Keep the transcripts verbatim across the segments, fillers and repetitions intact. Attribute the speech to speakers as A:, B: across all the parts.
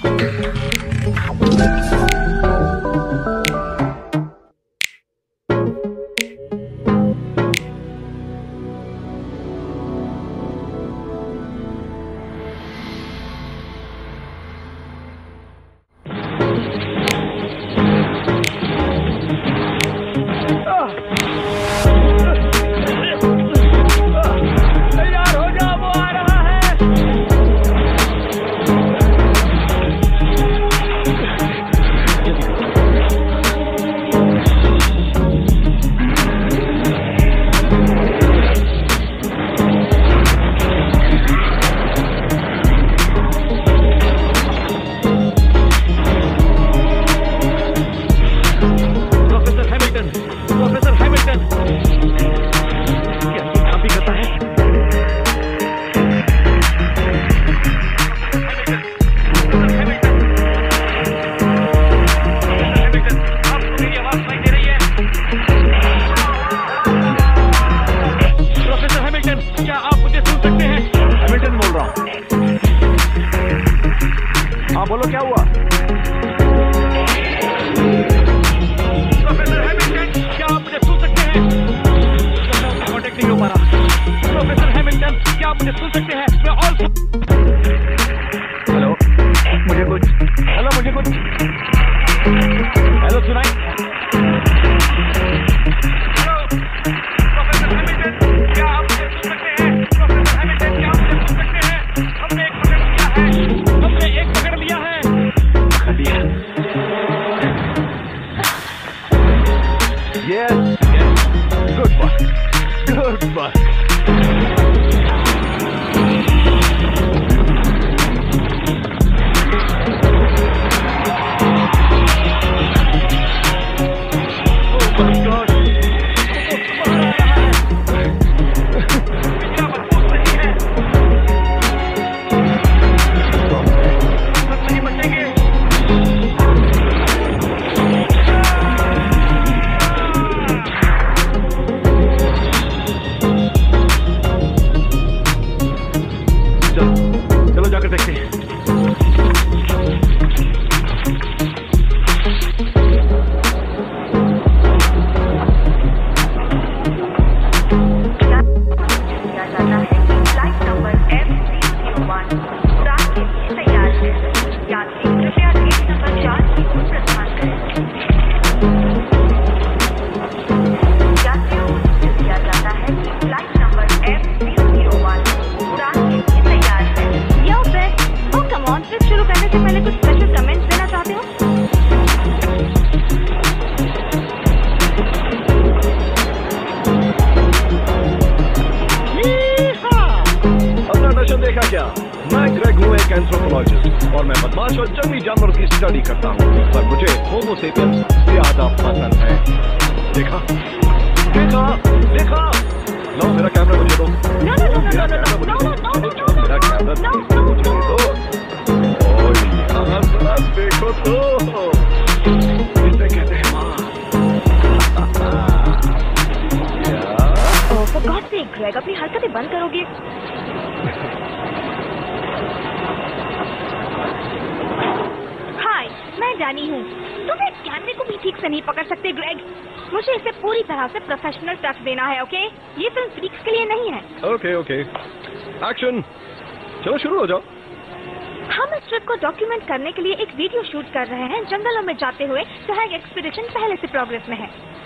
A: करने के लिए एक वीडियो शूट कर रहे हैं जंगलों में जाते हुए। सहायक एक्सपीडिशन पहले से प्रोग्रेस में है।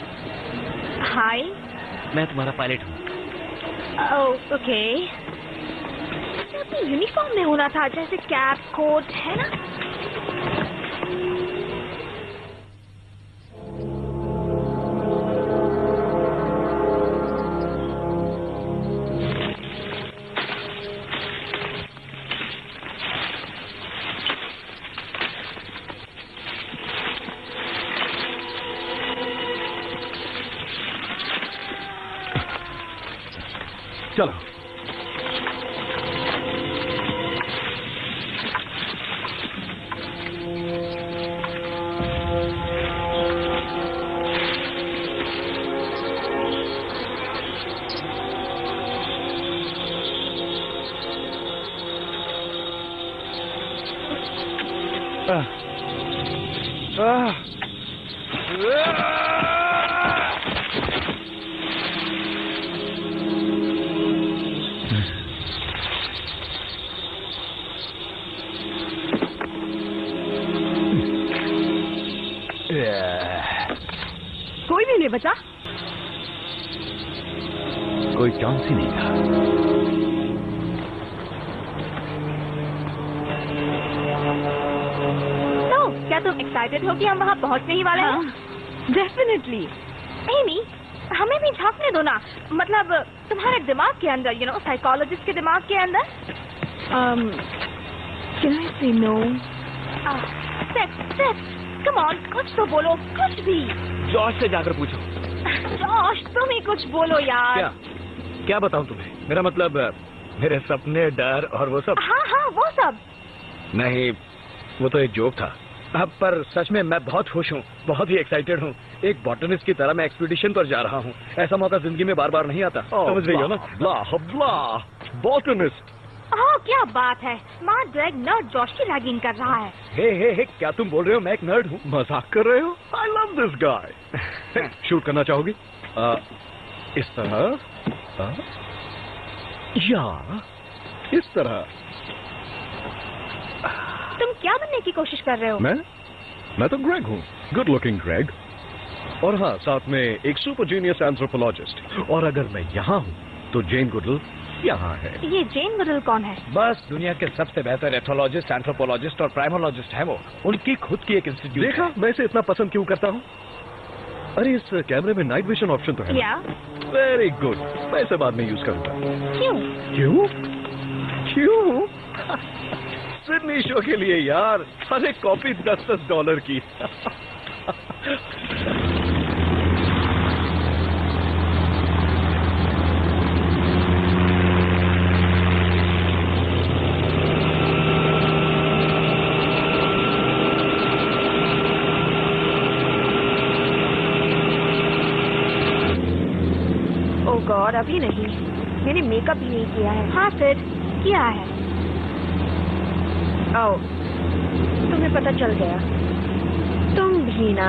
A: हाय,
B: मैं तुम्हारा पायलट हूँ।
A: ओह, ओके। अपनी यूनिफॉर्म में होना था, जैसे कैप, कोट, है ना?
C: चलो।
A: कोई भी नहीं बचा।
B: कोई चांस ही नहीं था।
A: तो क्या तुम एक्साइटेड हो कि हम वहाँ पहुँचने ही वाले हैं? डेफिनेटली। एमी, हमें भी झांकने दो ना, मतलब तुम्हारे दिमाग के अंदर, यू नो, साइकोलॉजिस्ट के दिमाग के अंदर। um, can I say no? ah, Seth, Seth, come on, कुछ तो बोलो, कुछ भी।
B: जॉश से जाकर पूछो।
A: जॉश, तुम ही कुछ बोलो यार।
C: क्या क्या बताऊं तुम्हें? मेरा मतलब मेरे सपने, डर और वो सब।
A: हाँ हाँ, वो सब
C: नहीं, वो तो एक जोक था। अब पर सच में मैं बहुत खुश हूँ, बहुत ही एक्साइटेड हूँ। एक बॉटनिस्ट की तरह मैं एक्सपीडिशन पर जा रहा हूँ। ऐसा मौका जिंदगी में बार बार नहीं आता। समझ रही हो ना? ब्ला ब्ला बॉटनिस्ट।
A: ओह, क्या बात है। स्मार्ट ड्रैग नर्ड जॉश की रैगिंग कर रहा है।
C: हे हे हे, क्या तुम बोल रहे हो मैं एक नर्ड हूँ? मजाक कर रहे हो? I love this guy. Shoot करना चाहोगी? आ, इस तरह आ, या इस तरह।
A: तुम क्या बनने की कोशिश कर रहे हो?
C: मैं मैं तो ग्रेग हूँ, गुड लुकिंग ग्रेग। और हाँ, साथ में एक सुपर जीनियस एंथ्रोपोलॉजिस्ट। और अगर मैं यहाँ हूँ तो जेन गुडल यहाँ है।
A: ये जेन गुडल कौन है?
C: बस दुनिया के सबसे बेहतर एथोलॉजिस्ट, एंथ्रोपोलॉजिस्ट और प्राइमोलॉजिस्ट है वो। उनकी खुद की एक इंस्टीट्यूट। देखा मैं इसे इतना पसंद क्यों करता हूँ? अरे इस कैमरे में नाइट विजन ऑप्शन तो है।
A: या
C: वेरी गुड, मैं इसे बाद में यूज करूंगा।
A: क्यों?
C: क्यों क्यों? सिडनी शो के लिए यार, हर एक कॉपी दस दस डॉलर की।
A: ओह गॉड, अभी नहीं। मैंने मेकअप भी नहीं किया है। हाँ सिड, किया है। ओह, तुम्हें पता चल गया। तुम भी ना।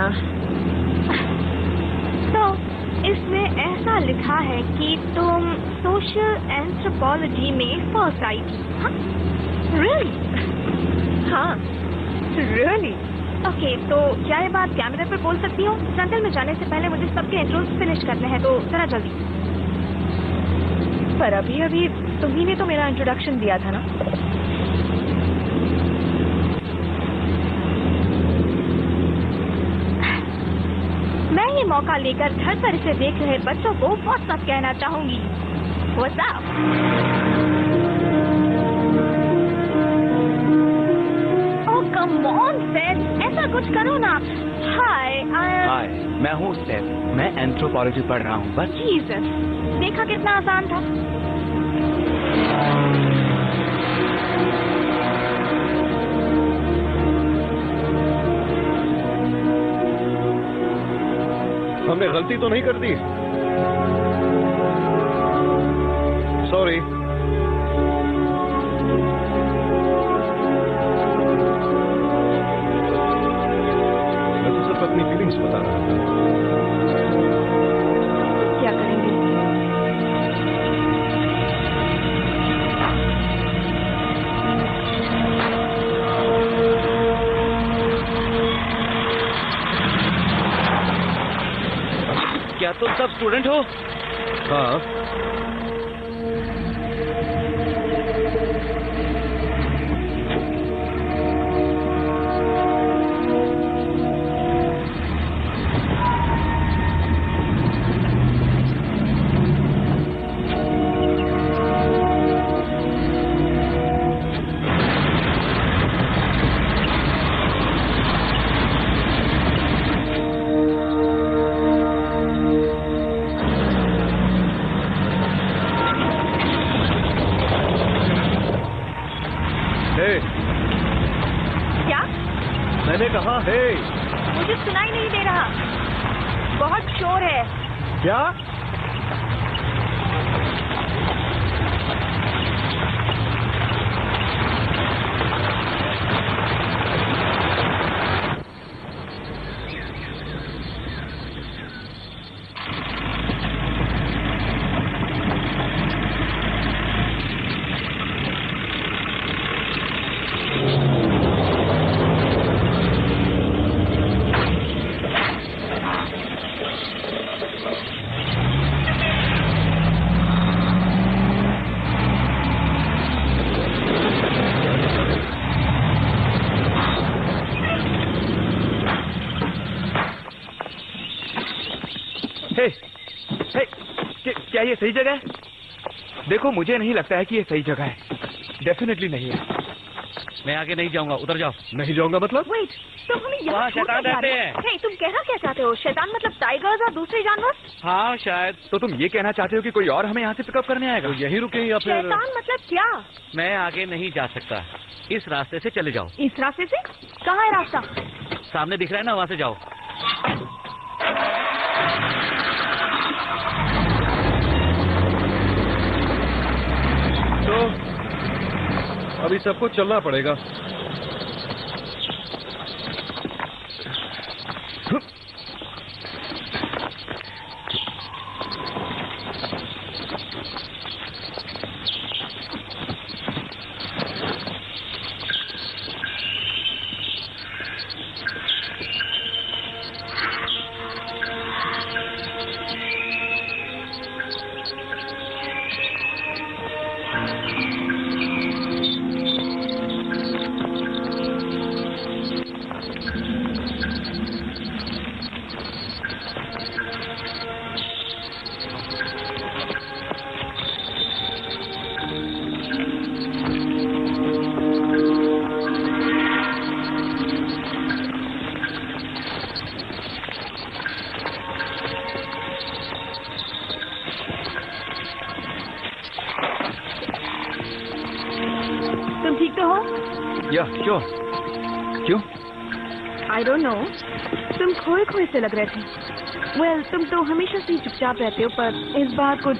A: तो इसमें ऐसा लिखा है कि तुम सोशल एंथ्रोपोलॉजी में फर्स्ट आई थी। हाँ? रियली? हाँ, रियली? ओके, तो क्या ये बात कैमरे पर बोल सकती हो? फ्रंटल में जाने से पहले मुझे सबके इंट्रोस फिनिश करने हैं, तो जरा जल्दी। पर अभी अभी तुम्ही ने तो मेरा इंट्रोडक्शन दिया था ना। मैं ये मौका लेकर घर पर इसे देख रहे बच्चों को व्हाट्सअप कहना चाहूंगी। WhatsApp. Oh come on Seth, ऐसा कुछ करो ना। हाय,
B: हाय, मैं हूँ सेथ। मैं एंथ्रोपोलॉजी पढ़ रहा हूँ बस।
A: जीसस, देखा कितना आसान था।
C: हमने गलती तो नहीं कर दी? सॉरी। मैं तो सिर्फ अपनी फीलिंग्स बता रहा था।
A: क्या करेंगे?
B: क्या तुम सब स्टूडेंट हो?
C: हाँ। मैंने कहा है।
A: मुझे सुनाई नहीं दे रहा, बहुत शोर है।
C: क्या?
B: हे, हे, क्या ये सही जगह है? देखो मुझे नहीं लगता है कि ये सही जगह है। डेफिनेटली नहीं है।
C: मैं आगे नहीं जाऊंगा, उधर जाओ। नहीं जाऊंगा मतलब?
A: वेट, तुम हमें यहाँ
C: वहाँ
A: छोड़
C: शैतान
A: के जा
C: रहते
A: रहे हो?
C: हैं।
A: हे, तुम कहना क्या चाहते हो? शैतान मतलब टाइगर्स और दूसरे जानवर?
C: हाँ शायद।
B: तो तुम ये कहना चाहते हो कि कोई और हमें यहाँ से पिकअप करने आएगा?
C: तो यहीं रुके या फिर?
A: शैतान मतलब क्या?
C: मैं आगे नहीं जा सकता, इस रास्ते से चले जाओ।
A: इस रास्ते से? कहाँ है रास्ता?
C: सामने दिख रहा है ना, वहाँ से जाओ। तो अभी सबको चलना पड़ेगा। या श्योर। क्यों?
A: आई डोंट नो, तुम खोए खोए से लग रहे थे। वेल well, तुम तो हमेशा से ही चुपचाप रहते हो, पर इस बार कुछ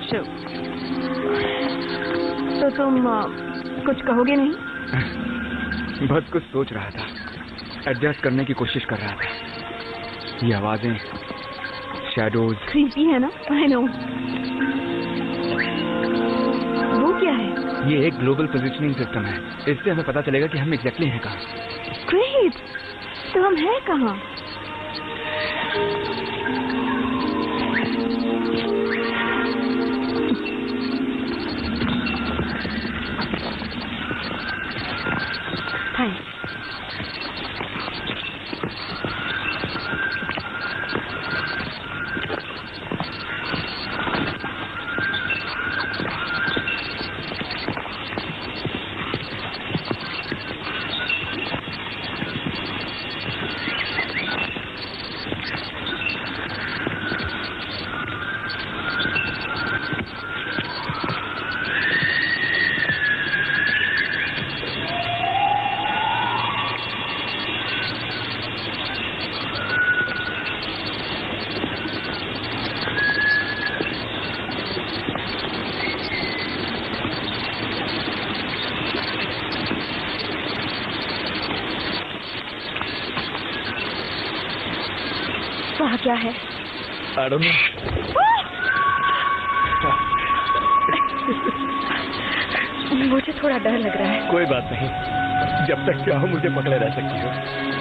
A: तो तुम uh, कुछ कहोगे नहीं?
B: बस कुछ सोच रहा था, एडजस्ट करने की कोशिश कर रहा था। ये आवाजें, शैडोज,
A: क्रीपी है ना? I know. वो क्या है?
B: ये एक ग्लोबल पोजिशनिंग सिस्टम है। इससे हमें पता चलेगा कि हम एग्जैक्टली हैं कहाँ।
A: ग्रेट, तो हम हैं कहाँ? थैंक्स। वहाँ क्या है?
C: I don't know.
A: मुझे थोड़ा डर लग रहा है।
C: कोई बात नहीं, जब तक चाहो मुझे पकड़े रह सकती हो।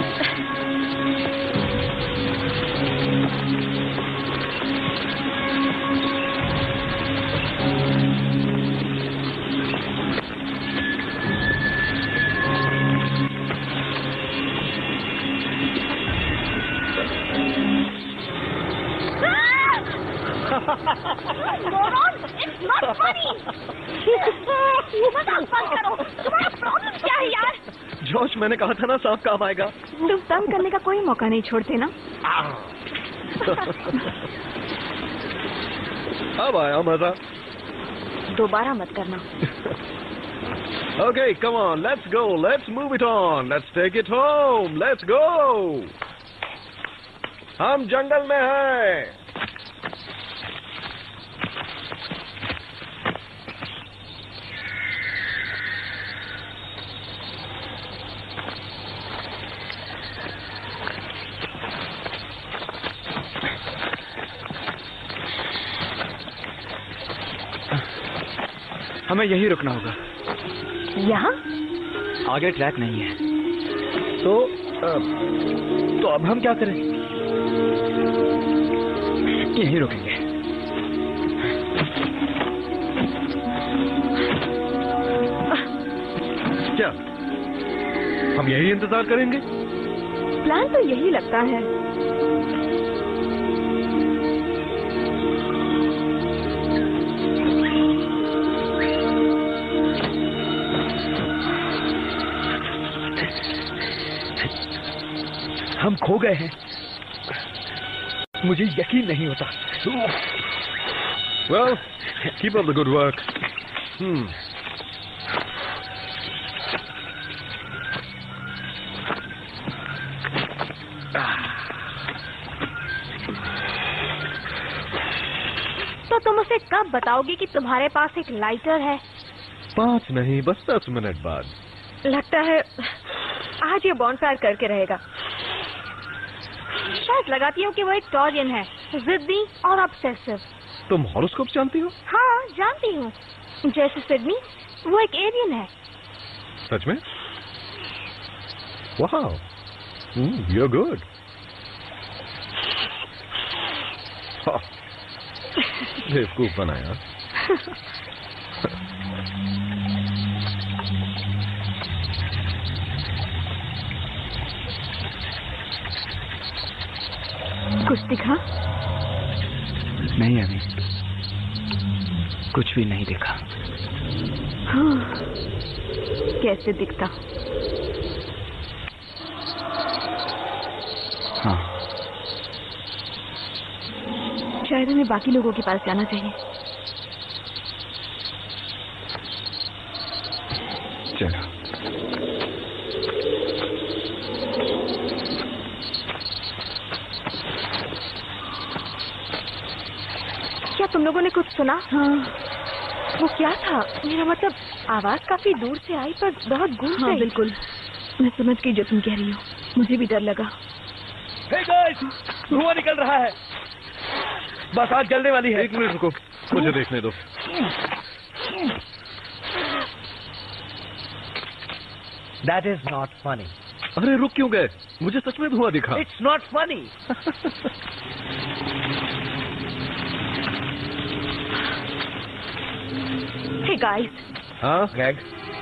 A: Moron, it's not funny. मजाक बंद करो। तुम्हारा प्रॉब्लम क्या है यार?
C: जोश, मैंने कहा था ना सांप काम आएगा।
A: तुम तंग करने का कोई मौका नहीं छोड़ते ना।
C: अब आया मजा।
A: दोबारा मत करना।
C: Okay, come on, let's go, let's move it on, let's take it home, let's go. हम जंगल में हैं।
B: हमें यही रुकना होगा।
A: यहाँ?
B: आगे ट्रैक नहीं है।
C: तो अब, तो अब हम क्या करें?
B: यहीं रुकेंगे।
C: क्या हम यही इंतजार करेंगे?
A: प्लान तो यही लगता है।
C: हम खो गए हैं। मुझे यकीन नहीं होता।
D: Well, keep up the good work. Hmm.
A: तो तुम उसे कब बताओगे कि तुम्हारे पास एक लाइटर है?
D: पाँच नहीं, बस दस मिनट बाद।
A: लगता है आज ये बॉनफायर करके रहेगा। शायद लगाती हूँ कि वो एक टॉरियन है, जिद्दी और ऑब्सेसिव।
D: तुम हॉरोस्कोप जानती हो?
A: हाँ, जानती हूँ। जैसे सिडनी, वो एक एलियन है।
D: सच में? वाह, you're good. बेवकूफ बनाया।
A: कुछ दिखा?
B: नहीं अभी कुछ भी नहीं देखा।
A: हाँ, कैसे दिखता?
B: हाँ,
A: शायद हमें बाकी लोगों के पास जाना चाहिए।
B: चलो।
A: क्या तुम लोगों ने कुछ सुना? हाँ। वो क्या था? मेरा मतलब आवाज काफी दूर से आई पर बहुत गूंज गई। हाँ, बिल्कुल। मैं समझ गई जो तुम कह रही हो। मुझे भी डर लगा।
C: Hey guys, धुआं निकल रहा है। बस आग जलने वाली है।
D: एक मिनट रुको, मुझे देखने दो।
C: That is not funny.
D: अरे रुक क्यों गए? मुझे सच में धुआं दिखा।
C: It's not funny.
A: Hey guys.
D: हाँ,
C: Greg.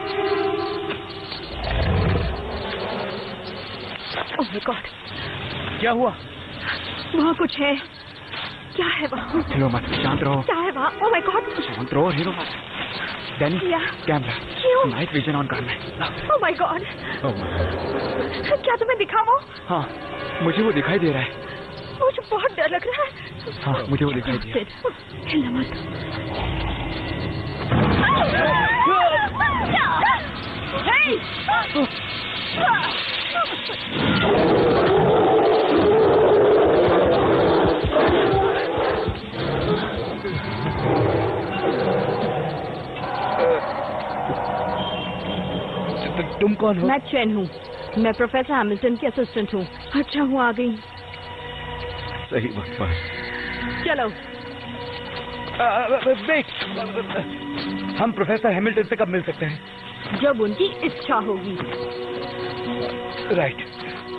A: Oh my God.
C: क्या हुआ?
A: वहाँ कुछ है। क्या है वहाँ?
B: हिलो मत, शांत रहो।
A: क्या है वहाँ? Oh my God.
B: शांत रहो, हिलो मत। Danny,
A: Yeah.
B: कैमरा,
A: क्यों?
B: नाइट विजन ऑन करना है।
A: Oh my God.
D: oh my God.
A: क्या तुम्हें दिखा वो?
B: हाँ, मुझे वो दिखाई दे रहा है।
A: मुझे बहुत डर लग रहा है।
B: हाँ, मुझे वो दिखाई दे रहा है।
A: हिलना मत।
C: तुम कौन हो?
A: मैं चैन हूँ। मैं प्रोफेसर हैमिल्टन की असिस्टेंट हूँ। अच्छा हूँ, आ गई।
D: सही वक्त पर।
A: चलो।
C: वेट, हम प्रोफेसर हैमिल्टन से कब मिल सकते हैं?
A: जब उनकी इच्छा होगी।
C: राइट।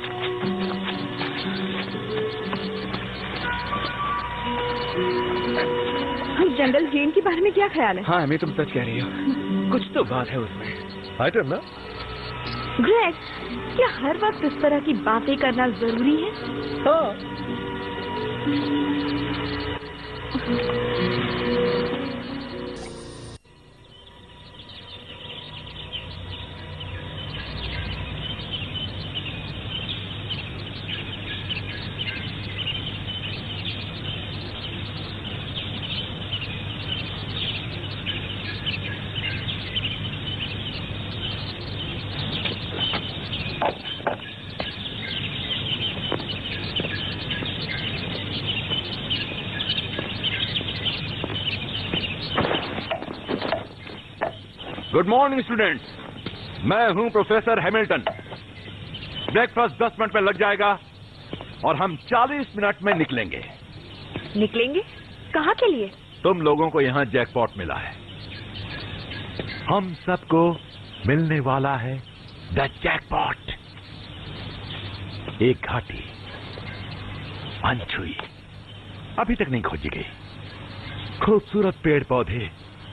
A: हम जनरल जेन के बारे में क्या ख्याल है?
B: हाँ, मैं तुम सच कह रही हो। कुछ तो बात है उसमें।
D: हाय टर्ना।
A: ग्रेग, क्या हर वक्त इस तरह की बातें करना जरूरी है?
C: हाँ।
E: गुड मॉर्निंग स्टूडेंट्स, मैं हूं प्रोफेसर हैमिल्टन। ब्रेकफास्ट दस मिनट में लग जाएगा और हम चालीस मिनट में निकलेंगे।
A: निकलेंगे? कहाँ के लिए?
E: तुम लोगों को यहां जैकपॉट मिला है। हम सबको मिलने वाला है द जैकपॉट। एक घाटी अनछुई, अभी तक नहीं खोजी गई। खूबसूरत पेड़ पौधे,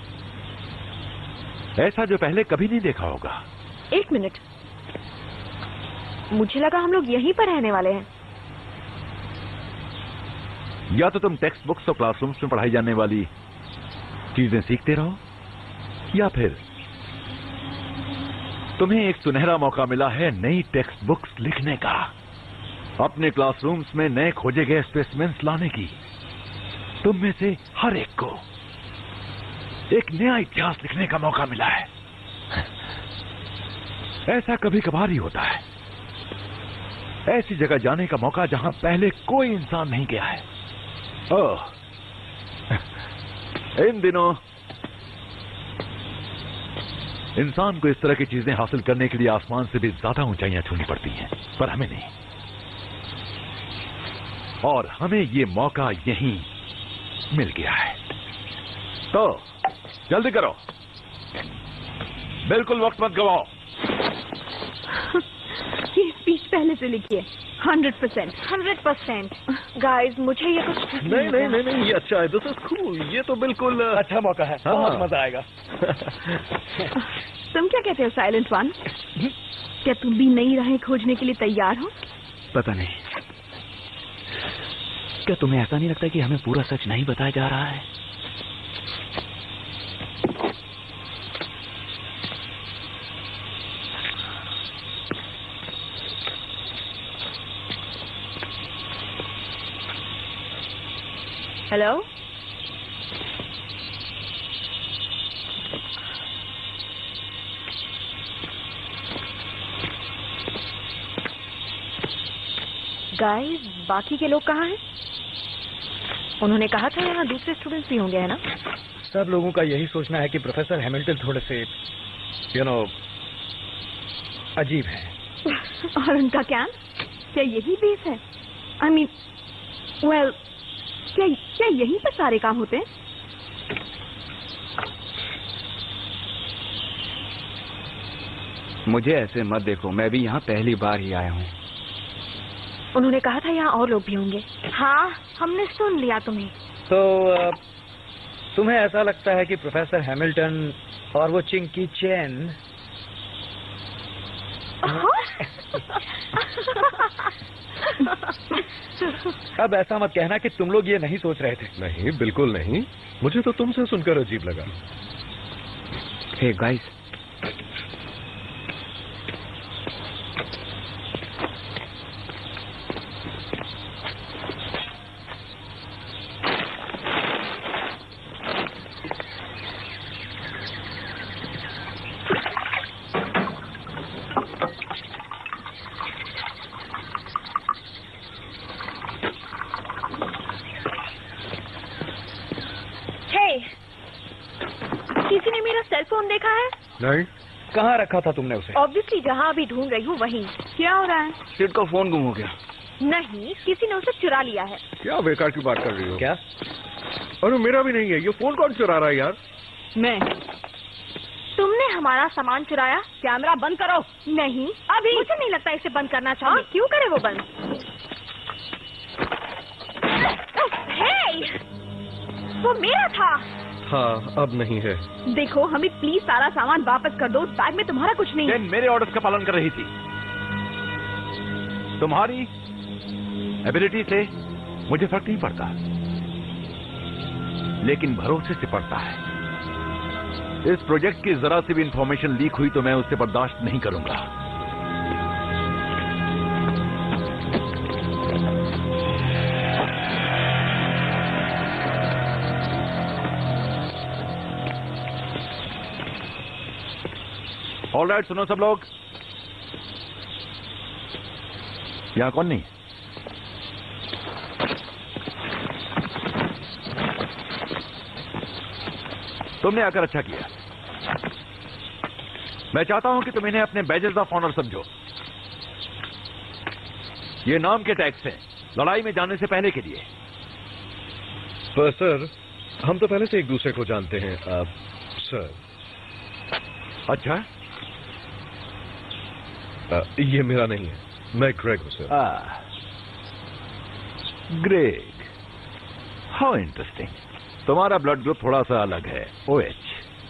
E: ऐसा जो पहले कभी नहीं देखा होगा।
A: एक मिनट, मुझे लगा हम लोग यहीं पर रहने वाले हैं।
E: या तो तुम टेक्स्ट बुक्स और क्लासरूम्स में पढ़ाई जाने वाली चीजें सीखते रहो, या फिर तुम्हें एक सुनहरा मौका मिला है नई टेक्स्ट बुक्स लिखने का, अपने क्लासरूम्स में नए खोजे गए स्पेसिमेंस लाने की। तुम में से हर एक को एक नया इतिहास लिखने का मौका मिला है। ऐसा कभी कभार ही होता है, ऐसी जगह जाने का मौका जहां पहले कोई इंसान नहीं गया है। ओह, इन दिनों इंसान को इस तरह की चीजें हासिल करने के लिए आसमान से भी ज्यादा ऊंचाइयां छूनी पड़ती हैं, पर हमें नहीं। और हमें ये मौका यहीं मिल गया है। तो जल्दी करो, बिल्कुल वक्त मत गवाओ।
A: ये स्पीच पहले से लिखिए। Hundred percent hundred percent guys, मुझे ये कुछ
C: नहीं नहीं नहीं नहीं, ये अच्छा है। This is cool. ये तो बिल्कुल अच्छा मौका है।
D: हाँ।
C: बहुत मजा आएगा।
A: तुम क्या कहते हो साइलेंट वन? क्या तुम भी नई राहें खोजने के लिए तैयार हो?
B: पता नहीं, क्या तुम्हें ऐसा नहीं लगता कि हमें पूरा सच नहीं बताया जा रहा है?
A: हेलो, गाइस, बाकी के लोग कहाँ हैं? उन्होंने कहा था यहाँ दूसरे स्टूडेंट्स भी होंगे, है ना?
C: सब लोगों का यही सोचना है कि प्रोफेसर हैमिल्टन थोड़े से यू नो अजीब है।
A: और उनका क्या क्या यही बेस है? आई मीन वेल, क्या क्या यहीं पर सारे काम होते हैं?
B: मुझे ऐसे मत देखो, मैं भी यहाँ पहली बार ही आया हूँ।
A: उन्होंने कहा था यहाँ और लोग भी होंगे। हाँ, हमने सुन लिया तुम्हें।
C: तो uh, तुम्हें ऐसा लगता है कि प्रोफेसर हैमिल्टन और वो चिंकी चैन अब ऐसा मत कहना कि तुम लोग ये नहीं सोच रहे थे।
D: नहीं, बिल्कुल नहीं। मुझे तो तुमसे सुनकर अजीब लगा।
B: हे गाइस,
A: किसी ने मेरा सेल फोन देखा है?
D: नहीं।
C: कहाँ रखा था तुमने उसे?
A: ऑब्वियसली जहाँ अभी ढूंढ रही हूँ वहीं। क्या हो रहा है?
B: सिड का फोन गुम हो गया।
A: नहीं, किसी ने उसे चुरा लिया है।
D: क्या बेकार की बात कर रही हो?
C: क्या?
D: अरे मेरा भी नहीं है। ये फोन कौन चुरा रहा है यार?
A: मैं। तुमने हमारा सामान चुराया? कैमरा बंद करो। नहीं, अभी मुझे नहीं लगता इसे बंद करना चाहिए। क्यों करे वो बंद? हे! वो मेरा था।
D: हाँ, अब नहीं है।
A: देखो, हमें प्लीज सारा सामान वापस कर दो। बैग में तुम्हारा कुछ नहीं है।
E: जेन मेरे ऑर्डर्स का पालन कर रही थी। तुम्हारी एबिलिटी से मुझे फर्क नहीं पड़ता, लेकिन भरोसे से पड़ता है। इस प्रोजेक्ट की जरा सी भी इंफॉर्मेशन लीक हुई तो मैं उसे बर्दाश्त नहीं करूंगा। ऑल राइट, सुनो सब लोग, यहां कौन नहीं? तुमने आकर अच्छा किया। मैं चाहता हूं कि तुम इन्हें अपने बैजेस ऑफ ऑनर समझो। ये नाम के टैग्स हैं, लड़ाई में जाने से पहले के लिए।
D: पर सर, हम तो पहले से एक दूसरे को जानते हैं। आप सर।
E: अच्छा,
D: आ, ये मेरा नहीं है, मैं ग्रेग हूं sir.
E: Ah, Greg, how interesting. तुम्हारा ब्लड ग्रुप थोड़ा सा अलग है, ओएच।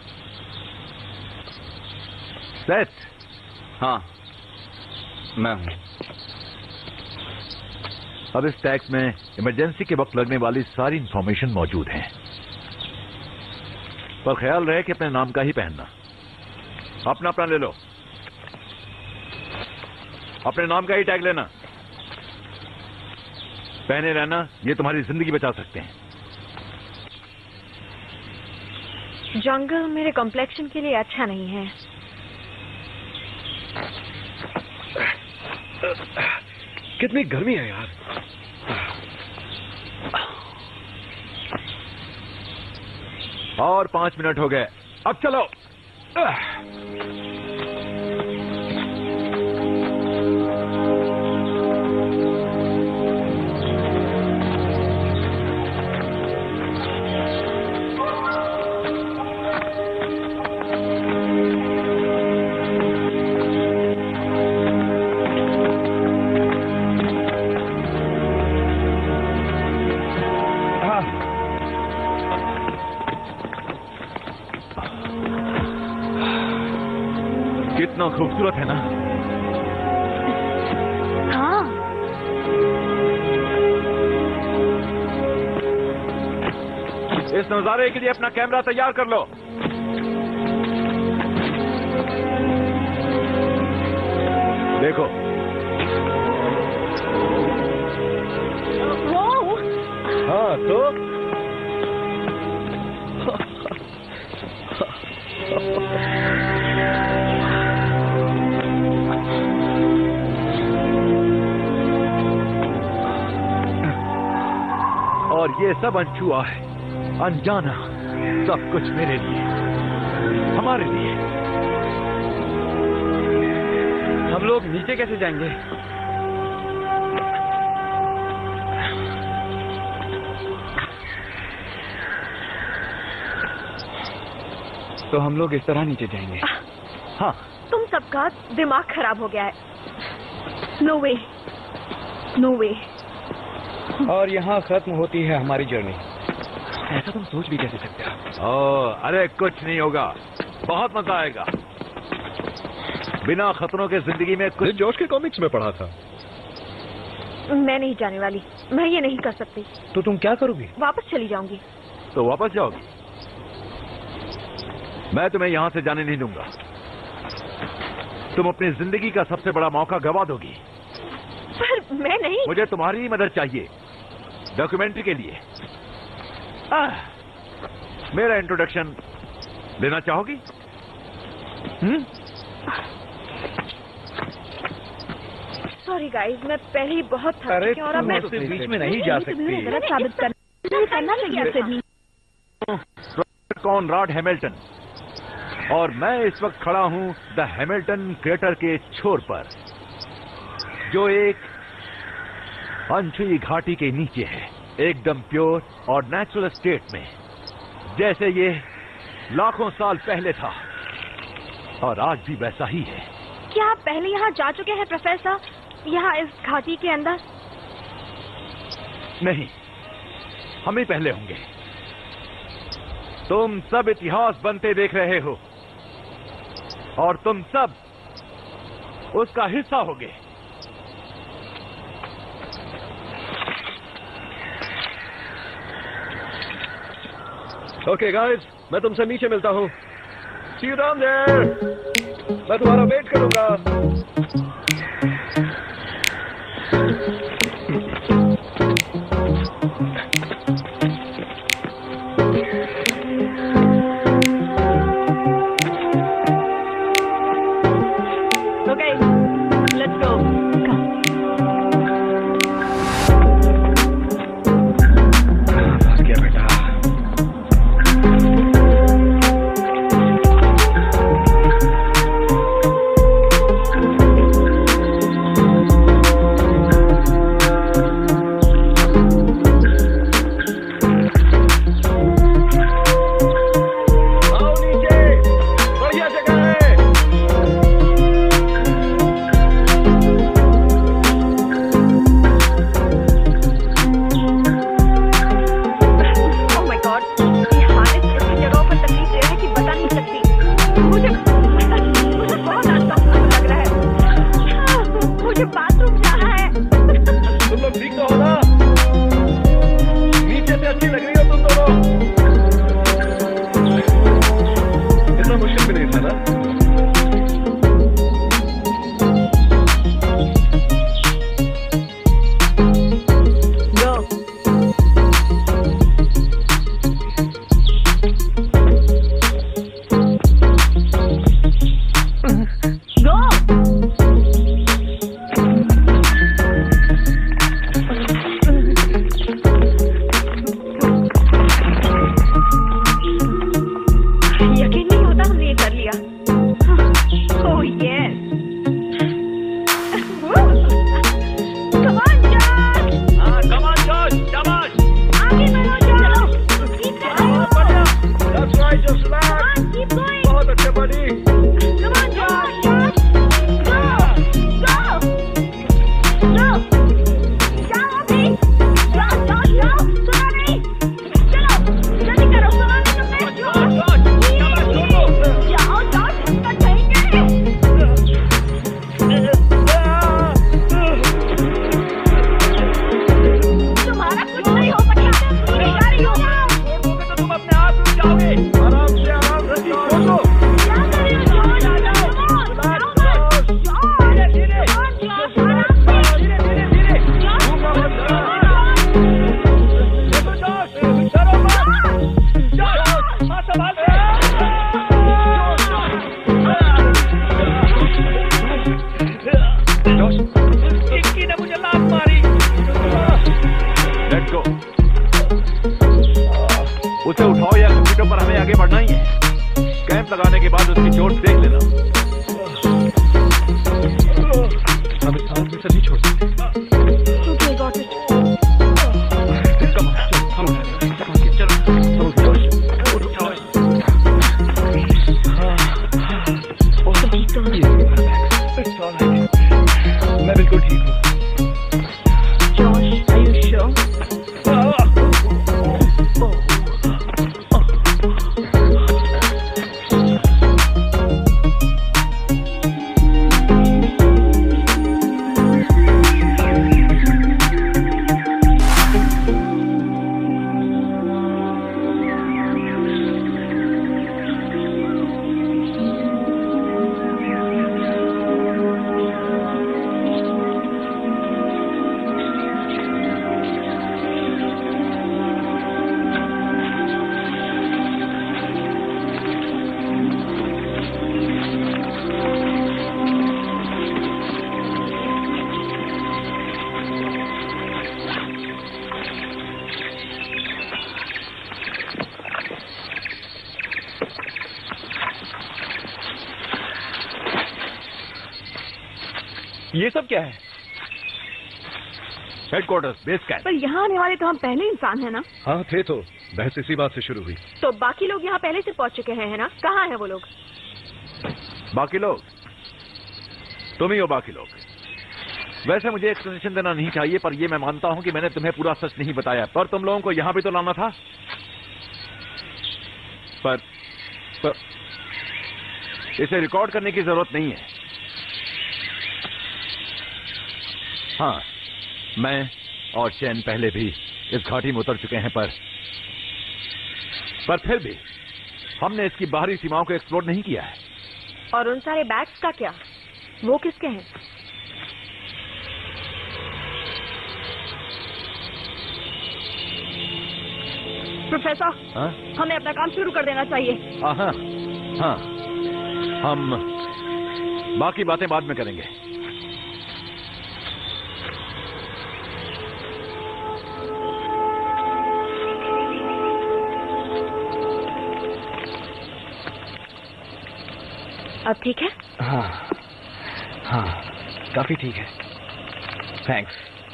E: सेथ?
B: हाँ, मैं हूँ।
E: अब इस टैक्स में इमरजेंसी के वक्त लगने वाली सारी इंफॉर्मेशन मौजूद है, पर ख्याल रहे कि अपने नाम का ही पहनना। अपना अपना ले लो। अपने नाम का ही टैग लेना। पहने रहना, ये तुम्हारी जिंदगी बचा सकते हैं।
A: जंगल मेरे कॉम्प्लेक्शन के लिए अच्छा नहीं है।
D: कितनी गर्मी है यार।
E: और पांच मिनट हो गए, अब चलो। कितना खूबसूरत है ना।
A: हाँ।
E: इस नजारे के लिए अपना कैमरा तैयार कर लो। देखो।
D: हाँ तो
E: और ये सब अनछुआ है, अनजाना, सब कुछ मेरे लिए, हमारे लिए।
B: हम लोग नीचे कैसे जाएंगे? तो हम लोग इस तरह नीचे जाएंगे।
E: हाँ।
A: तुम सबका दिमाग खराब हो गया है। No way, no way.
B: और यहाँ खत्म होती है हमारी जर्नी। ऐसा तुम सोच भी कैसे सकते हो?
E: ओ, अरे कुछ नहीं होगा, बहुत मजा आएगा। बिना खतरों के जिंदगी में कुछ।
D: जोश के कॉमिक्स में पढ़ा था।
A: मैं नहीं जाने वाली, मैं ये नहीं कर सकती।
B: तो तुम क्या करोगी?
A: वापस चली जाऊंगी।
E: तो वापस जाओगी? मैं तुम्हें यहां से जाने नहीं दूंगा। तुम अपनी जिंदगी का सबसे बड़ा मौका गवा दोगी।
A: पर मैं नहीं।
E: मुझे तुम्हारी मदद चाहिए डॉक्यूमेंट्री के लिए। आह, मेरा इंट्रोडक्शन लेना चाहोगी? हम्म?
A: सॉरी गाइस, मैं पहले ही बहुत थक
B: अरे
A: चुकी हूं और अब मैं
B: तुम बीच में नहीं जा सकती।
A: गलत साबित करना चाहिए सिडनी।
E: कॉनराड हैमिल्टन, और मैं इस वक्त खड़ा हूं द हैमिल्टन क्रेटर के छोर पर, जो एक अनछुई घाटी के नीचे है, एकदम प्योर और नेचुरल स्टेट में, जैसे ये लाखों साल पहले था और आज भी वैसा ही है।
A: क्या आप पहले यहाँ जा चुके हैं प्रोफेसर? यहाँ इस घाटी के अंदर?
E: नहीं, हम ही पहले होंगे। तुम सब इतिहास बनते देख रहे हो और तुम सब उसका हिस्सा होगे।
D: ओके गाइस, मैं तुमसे नीचे मिलता हूँ। See you down there. मैं तुम्हारा वेट करूंगा।
A: Okay, let's go.
B: फंस गया बेटा।
D: आओ नीचे, बढ़िया जगह है।
A: Oh my God, ये हालत ऐसी जगहों पर तकलीफ दे रहा है कि बता नहीं सकती। मुझे मुझे बहुत अनकंफर्टेबल लग रहा है। मुझे बाथरूम जाना है।
D: तुम लोग ठीक तो हो ना? नीचे से अच्छी लग रही हो तुम दोनों। इतना मुश्किल भी नहीं था ना?
E: सौ या कंप्यूटर पर हमें आगे बढ़ना ही है। कैंप लगाने के बाद उसकी चोट देख लेना।
C: हम इस हालत में से नहीं छोड़ सकते।
A: Okay, got it.
C: Come on, चलो, come on, come on, चलो, चलो, It's all right. मैं बिल्कुल ठीक हूँ।
A: Josh, are you sure?
C: ये सब क्या है?
E: Headquarters, base camp.
A: पर यहाँ आने वाले तो हम पहले इंसान हैं ना?
C: हाँ थे तो, बहस इसी बात से शुरू हुई।
A: तो बाकी लोग यहाँ पहले से पहुँच चुके हैं, है ना? कहाँ हैं वो लोग?
E: बाकी लोग तुम ही हो। बाकी लोग वैसे मुझे एक्सप्लेनेशन देना नहीं चाहिए, पर ये मैं मानता हूँ कि मैंने तुम्हें पूरा सच नहीं बताया। पर तुम लोगों को यहाँ भी तो लाना था। पर, पर इसे रिकॉर्ड करने की जरूरत नहीं है। हाँ, मैं और चैन पहले भी इस घाटी में उतर चुके हैं, पर पर फिर भी हमने इसकी बाहरी सीमाओं को एक्सप्लोर नहीं किया है।
A: और उन सारे बैग्स का क्या? वो किसके हैं? प्रोफेसर,
E: हाँ?
A: हमें अपना काम शुरू कर देना चाहिए।
E: हाँ हाँ, हम बाकी बातें बाद में करेंगे।
A: अब ठीक है?
C: हाँ हाँ, काफी ठीक है। थैंक्स।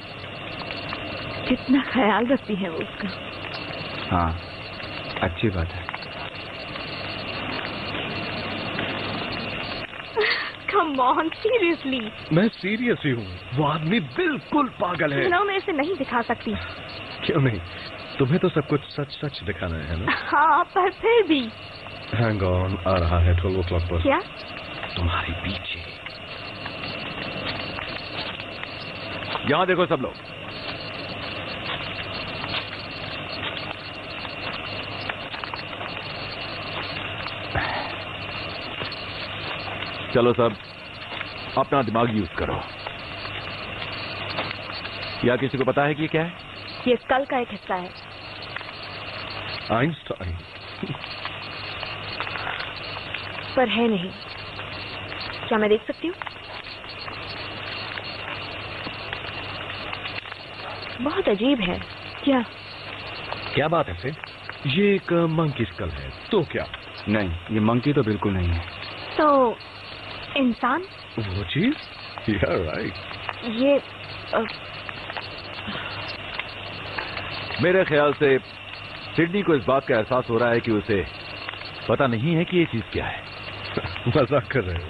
A: कितना ख्याल रखती है वो उसका।
B: हाँ, अच्छी बात है।
A: Come on, seriously.
C: मैं सीरियस ही हूँ। वो आदमी बिल्कुल पागल है।
A: ना मैं इसे नहीं दिखा सकती।
C: क्यों नहीं? तुम्हें तो सब कुछ सच सच दिखाना है ना?
A: हाँ, पर फिर भी।
C: हैंग ऑन, आ रहा है ट्वेल्व ओ क्लॉक पर।
A: क्या?
C: तुम्हारे पीछे।
E: यहां देखो सब लोग। चलो सब अपना दिमाग यूज करो। क्या किसी को पता है कि ये क्या है?
A: ये स्कल का एक हिस्सा है।
C: आइंस्टाइन।
A: पर है नहीं। क्या मैं देख सकती हूँ? बहुत अजीब है। क्या?
C: क्या बात है फिर? ये एक मंकी स्कल है तो क्या?
B: नहीं, ये मंकी तो बिल्कुल नहीं है।
A: तो इंसान?
C: वो चीज? या राइट।
A: ये आ,
E: मेरे ख्याल से सिडनी को इस बात का एहसास हो रहा है कि उसे पता नहीं है कि ये चीज क्या है।
C: मजाक कर रहे हो?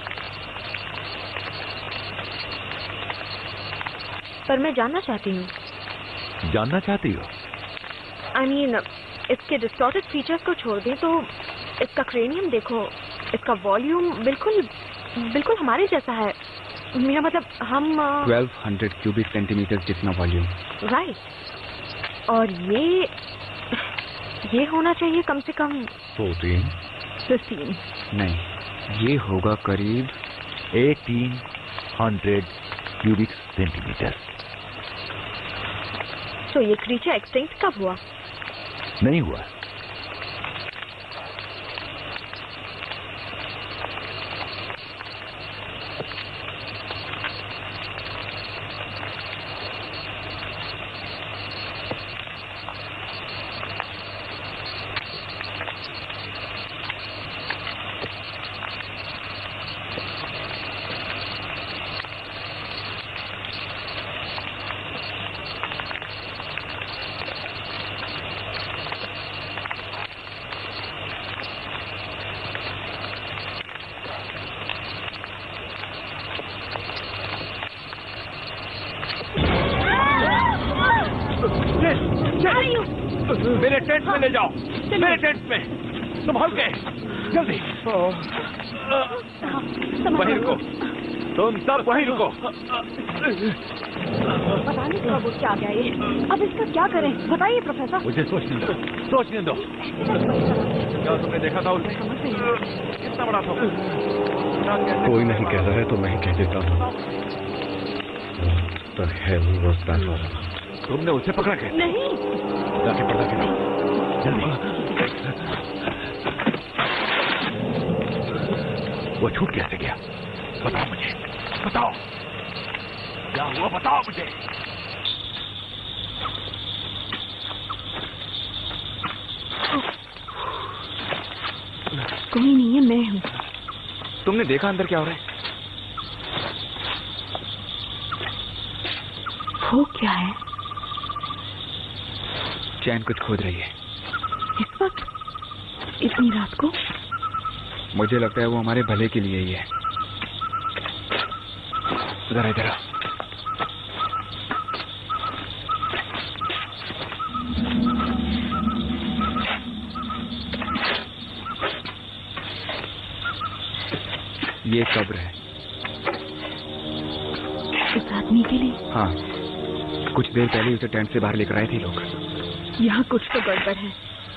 A: पर मैं जानना चाहती हूँ।
E: जानना चाहती हो?
A: आई मीन, इसके डिस्टॉर्टेड फीचर्स को छोड़ दें तो इसका क्रेनियम देखो, इसका वॉल्यूम बिल्कुल बिल्कुल हमारे जैसा है। मेरा मतलब हम
B: ट्वेल्व हंड्रेड क्यूबिक सेंटीमीटर जितना वॉल्यूम।
A: राइट। और ये ये होना चाहिए कम से कम
C: फोर्टीन
A: फिफ्टीन।
B: नहीं, ये होगा करीब
E: एटीन हंड्रेड क्यूबिक सेंटीमीटर।
A: तो ये क्रीचर एक्सटिंक्ट कब हुआ?
E: नहीं हुआ।
A: आ रही हूँ।
E: मेरे टेंट में ले जाओ, मेरे टेंट में। संभाल के, जल्दी। वहीं रुको, तुम सब वहीं रुको।
A: पता नहीं कब क्या आ गया ये। अब इसका क्या करें? बताइए प्रोफेसर।
E: मुझे सोचने दो, सोचने दो। क्या तुमने देखा था उसे? कितना बड़ा था?
C: कोई नहीं कह रहा है तो मैं ही कह देता हूँ। The hell was that all?
E: तुमने उसे पकड़ा कैसे?
A: नहीं।
E: जाके पर्दा गिराओ, जल्दी। वो छूट कैसे गया? बताओ मुझे, बताओ। क्या हुआ बताओ मुझे।
A: कोई नहीं है, मैं हूँ।
B: तुमने देखा अंदर क्या हो रहा है?
A: वो क्या है?
B: चैन कुछ खोद रही है।
A: इस वक्त? इतनी रात को?
B: मुझे लगता है वो हमारे भले के लिए ही है। जरा इधर आओ। ये कब्र है।
A: इस आदमी के लिए?
B: हाँ, कुछ देर पहले उसे टेंट से बाहर लेकर आए थे लोग।
A: यहाँ कुछ तो गड़बड़ है।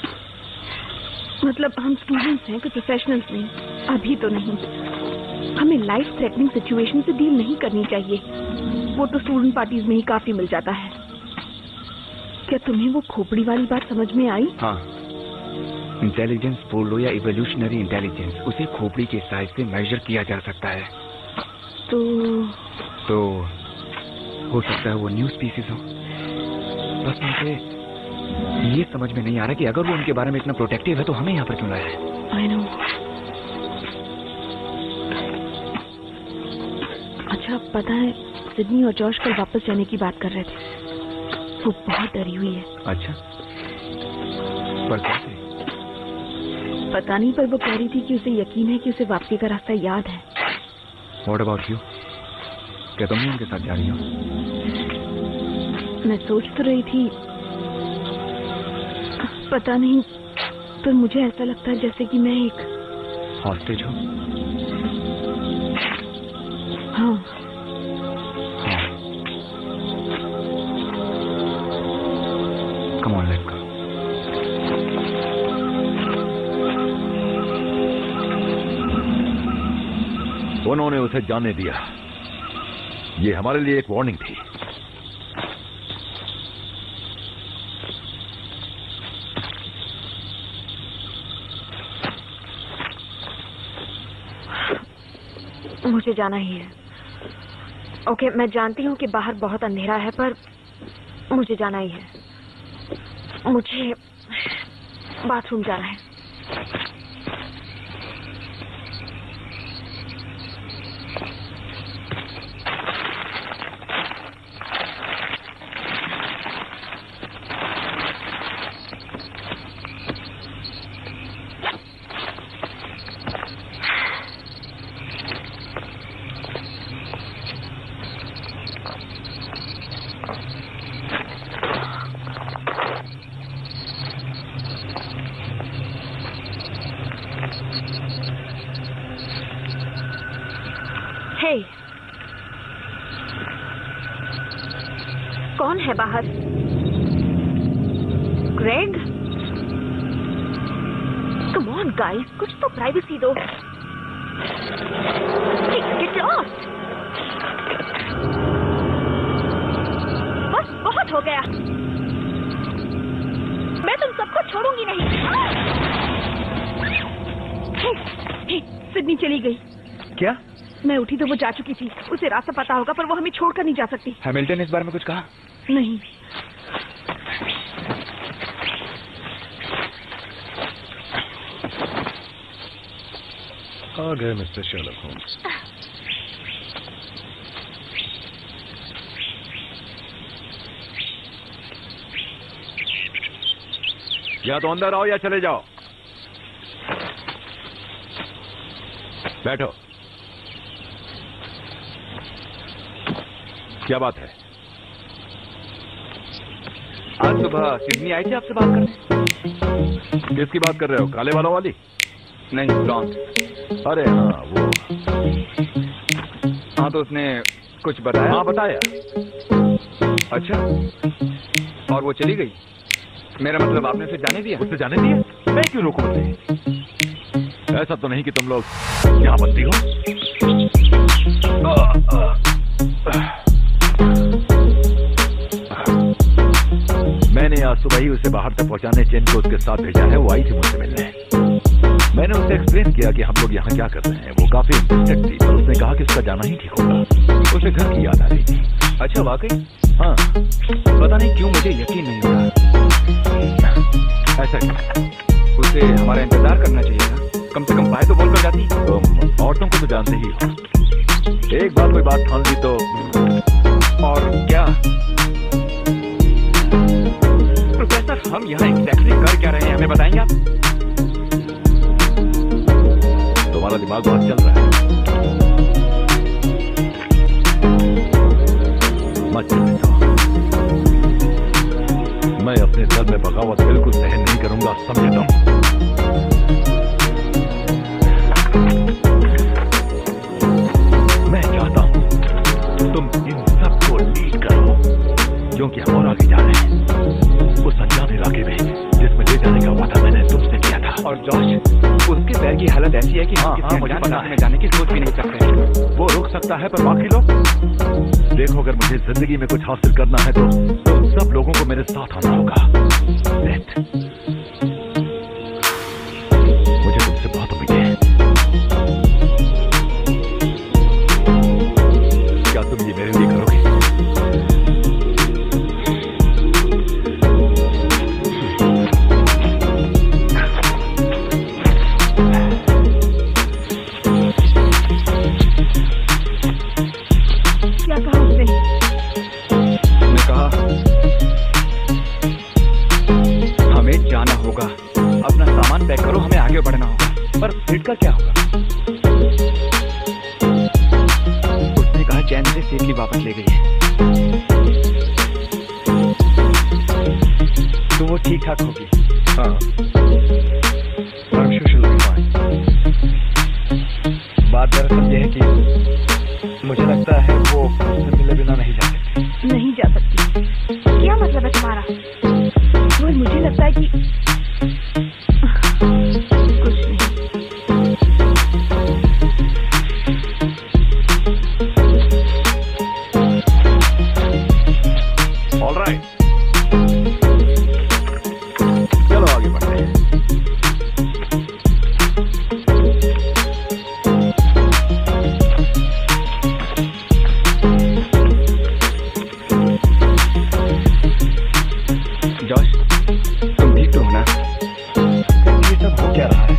A: मतलब हम स्टूडेंट्स हैं, कोई प्रोफेशनल्स नहीं। अभी तो नहीं। हमें लाइफ थ्रेटनिंग सिचुएशन से डील नहीं करनी चाहिए। वो तो स्टूडेंट पार्टीज में ही काफी मिल जाता है। क्या तुम्हें वो खोपड़ी वाली बात समझ में आई?
B: हाँ, इंटेलिजेंस बोल लो या इवोल्यूशनरी इंटेलिजेंस, उसे खोपड़ी के साइज से मेजर किया जा सकता है।
A: तो
B: तो हो सकता है वो न्यू स्पीसीज हो। बस मुझे ये समझ में नहीं आ रहा कि अगर वो उनके बारे में इतना प्रोटेक्टिव है तो हमें यहाँ पर क्यों लाया है।
A: I know. अच्छा पता है, सिडनी और जॉर्ज कल वापस जाने की बात कर रहे थे। वो बहुत डरी हुई है।
B: अच्छा, पर कैसे?
A: पता नहीं, पर वो कह रही थी कि उसे यकीन है कि उसे वापसी का रास्ता याद है।
B: What about you? क्या तुम भी उनके साथ जा रही हो?
A: मैं सोच तो रही थी, पता नहीं, पर मुझे ऐसा लगता है जैसे कि मैं एक
B: हॉस्टेज हो।
A: हाँ।
B: हाँ। Come on, let's go.
E: उन्होंने उसे जाने दिया। ये हमारे लिए एक वार्निंग थी।
A: मुझे जाना ही है। ओके, मैं जानती हूँ कि बाहर बहुत अंधेरा है, पर मुझे जाना ही है। मुझे बाथरूम जाना है। हे, कौन है बाहर? ग्रेग? कम ऑन गाइस, कुछ तो प्राइवेसी दो। Get lost. बस बहुत हो गया। मैं तुम सबको छोड़ूंगी नहीं। हे, हे, सिडनी चली गई।
B: क्या?
A: मैं उठी तो वो जा चुकी थी। उसे रास्ता पता होगा, पर वो हमें छोड़कर नहीं जा सकती।
B: हैमिल्टन ने इस बारे में कुछ कहा?
A: नहीं।
C: आ गए मिस्टर शर्लक होम्स।
E: या तो अंदर आओ या चले जाओ। बैठो। क्या बात है?
B: आज सुबह सिडनी आई थी आपसे बात करने।
E: किसकी बात कर रहे हो, काले वालों वाली?
B: नहीं, ब्लॉन्ड।
E: अरे हाँ वो।
B: हाँ तो उसने कुछ बताया?
E: हाँ बताया।
B: अच्छा, और वो चली गई? मेरा मतलब आपने उसे जाने दिया?
E: उससे जाने दिया? मैं क्यों रोकूं उसे? ऐसा तो नहीं कि तुम लोग यहाँ बंदी हो। मैंने आज सुबह ही उसे बाहर तक पहुंचाने चेन को उसके साथ भेजा है। वो आई थी मुझसे मिलने। मैंने उसे एक्सप्लेन किया कि हम लोग यहाँ क्या कर रहे हैं। वो काफी इंटरेस्टेड थी, पर उसने कहा कि उसका जाना ही ठीक होगा। उसे घर की याद आ रही थी।
B: अच्छा वाकई?
E: हाँ।
B: पता नहीं क्यों मुझे यकीन नहीं हो रहा। ऐसा क्यों? उसे हमारा इंतजार करना चाहिए था। कम से कम बाय तो बोलकर जाती।
E: तुम औरतों को तो जानते ही हो, एक बार कोई बात ठान ली तो।
B: और क्या प्रोफेसर, हम यहाँ एग्जैक्टली कर क्या रहे हैं, हमें बताएंगे आप?
E: तुम्हारा दिमाग बहुत चल रहा है। मत चलने दो। मैं अपने दल में बगावत बिल्कुल सहन नहीं करूंगा, समझे तुम? मैं चाहता हूं तुम इन सबको लीड करो, क्योंकि हम और आगे जा रहे हैं उस अनजान इलाके में जिसमें ले जाने का वादा मैंने तुमसे किया था।
B: और जॉर्ज, उसके पैर की हालत ऐसी है कि
E: हाँ,
B: हम
E: हाँ,
B: किसी
E: मुझे
B: अनजान
E: पता
B: इलाके
E: है।
B: में जाने की सोच भी नहीं सकते हैं।
E: वो रुक सकता है, पर बाकी लोग? देखो, अगर मुझे जिंदगी में कुछ हासिल करना है तो तुम सब लोगों को मेरे साथ आना होगा। सेट। मुझे तुमसे बहुत उम्मीद है। क्या तुम ये मेरे लिए करोगे?
A: क्या कहा उसने?
B: उसने कहा हमें जाना होगा, अपना सामान पैक करो, हमें आगे बढ़ना होगा। पर सीट का क्या होगा? उसने कहा चैन से सेफली वापस ले गई है, तो वो ठीक ठाक होगी।
C: हाँ, I'm sure she'll be fine. बात दरअसल ये है कि मुझे लगता है वो मुझसे मिले बिना नहीं जा सकती।
A: नहीं जा सकती? क्या मतलब है तुम्हारा? वो मुझे लगता है कि कुछ नहीं।
E: All right. चलो आगे बढ़ते हैं।
B: जॉश, तुम ठीक तो हो ना?
C: ये सब हो क्या रहा है?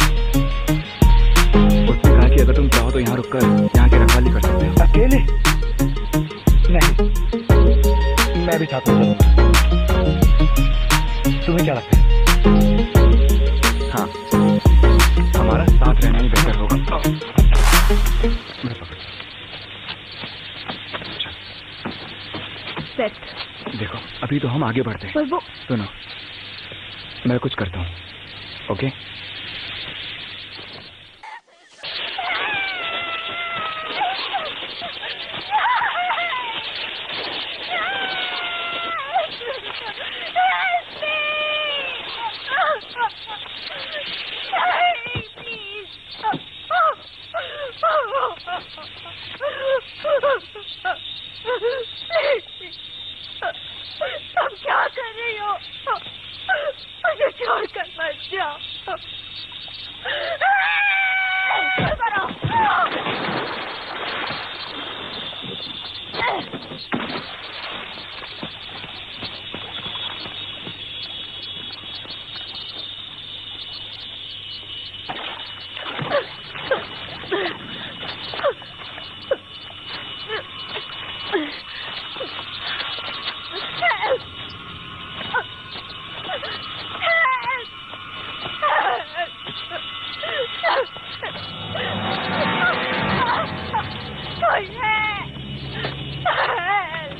B: उसने कहा कि अगर तुम चाहो तो यहाँ रुककर यहाँ की रखवाली कर सकते हो।
C: अकेले? नहीं, मैं भी साथ में चलूंगा। तुम्हें क्या लगता है?
B: हाँ, हमारा साथ रहना ही बेहतर होगा।
A: सेट।
B: देखो, अभी तो हम आगे बढ़ते हैं।
A: पर वो
B: सुनो, मैं कुछ करता हूँ, ओके?
A: तुम क्या कर रही हो? मुझे छोड़कर मत जाओ। कोई है?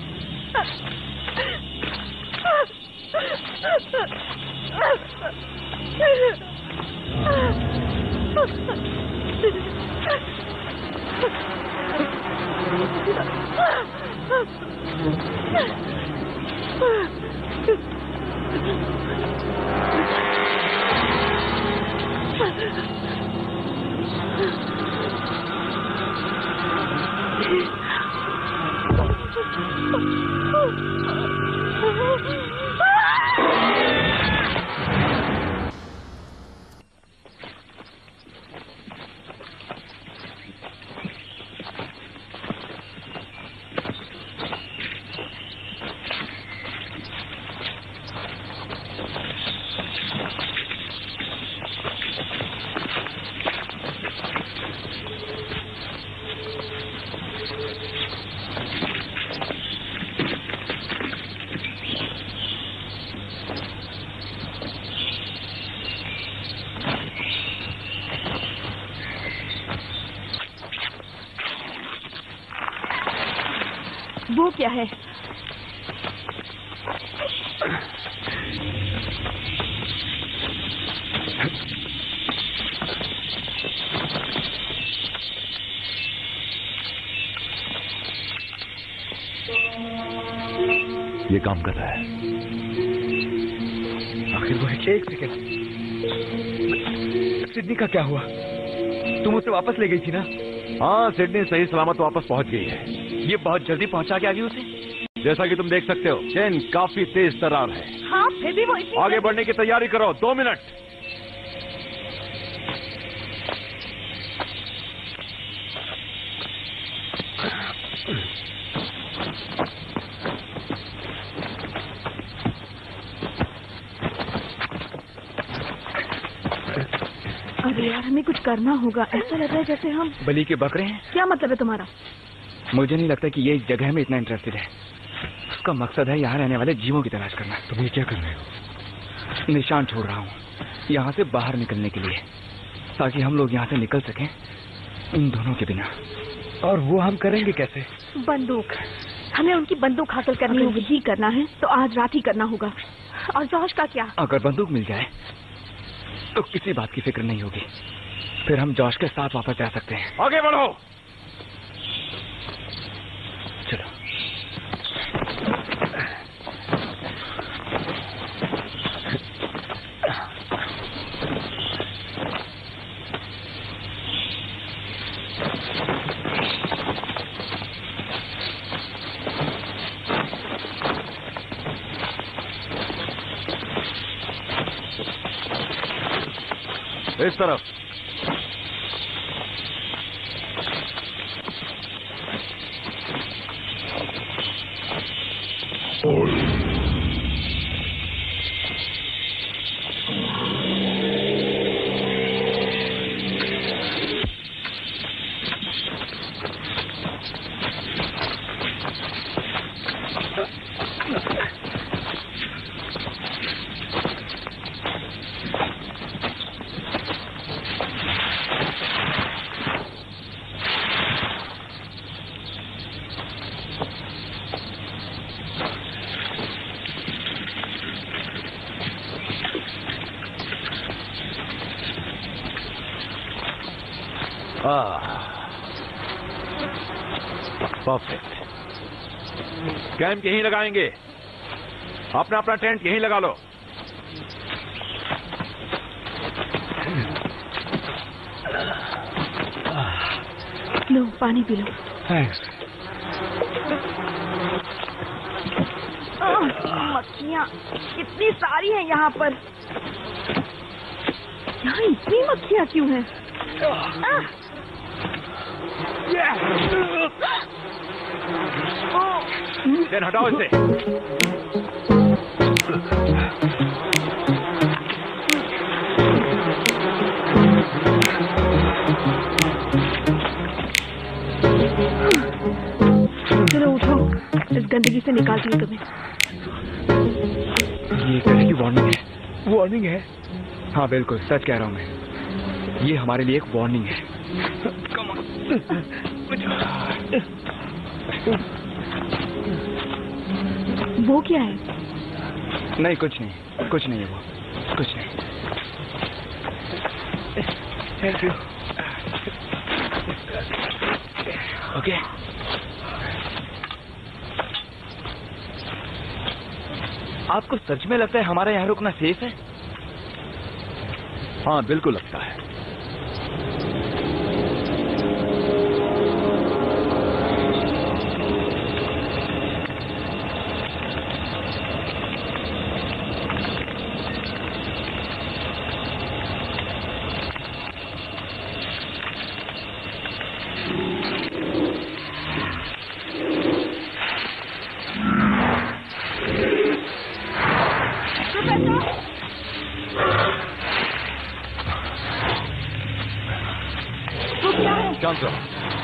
A: वो क्या है?
E: ये काम कर रहा है।
B: आखिर वो है। एक सेकेंड, सिडनी का क्या हुआ? तुम उसे वापस ले गई थी ना?
E: हाँ, सिडनी सही सलामत वापस पहुंच गई है।
B: ये बहुत जल्दी पहुंचा के आ गई उसे।
E: जैसा कि तुम देख सकते हो, चेन काफी तेज तर्रार है।
A: हाँ, फिर भी वो इतनी
E: आगे बढ़ने की तैयारी करो। दो मिनट।
A: अरे यार, हमें कुछ करना होगा। ऐसा लग रहा है जैसे हम
B: बलि के बकरे हैं।
A: क्या मतलब है तुम्हारा?
B: मुझे नहीं लगता कि ये इस जगह में इतना इंटरेस्टेड है। उसका मकसद है यहाँ रहने वाले जीवों की तलाश करना।
C: तुम ये क्या कर रहे हो?
B: निशान छोड़ रहा हूँ यहाँ से बाहर निकलने के लिए, ताकि हम लोग यहाँ से निकल सकें इन दोनों के बिना।
C: और वो हम करेंगे कैसे?
A: बंदूक। हमें उनकी बंदूक हासिल करनी होगी। जी करना है तो आज रात ही करना होगा। और जॉश का क्या?
B: अगर बंदूक मिल जाए तो किसी बात की फिक्र नहीं होगी। फिर हम जॉश के साथ वापस जा सकते हैं।
E: आगे बढ़ो।
B: चलो।
E: इस तरफ। परफेक्ट। कैंप यहीं लगाएंगे। अपना अपना टेंट यहीं लगा लो।
A: लो, पानी पी लो।
C: थैंक्स।
A: मक्खियाँ इतनी सारी हैं यहाँ पर। यहाँ इतनी मक्खियाँ क्यों हैं?
E: चेन हटाओ इसे।
A: चलो उठो, इस गंदगी से निकालती हूँ तुम्हें।
B: ये एक तरह की वार्निंग है।
C: वार्निंग है?
B: हाँ बिल्कुल, सच कह रहा हूँ मैं। ये हमारे लिए एक वार्निंग है।
A: वो क्या है?
B: नहीं, कुछ नहीं, कुछ नहीं है वो, कुछ नहीं। Thank you. ओके, आपको सच में लगता है हमारा यहाँ रुकना सेफ है?
E: हाँ, बिल्कुल लगता है। शांत रहो।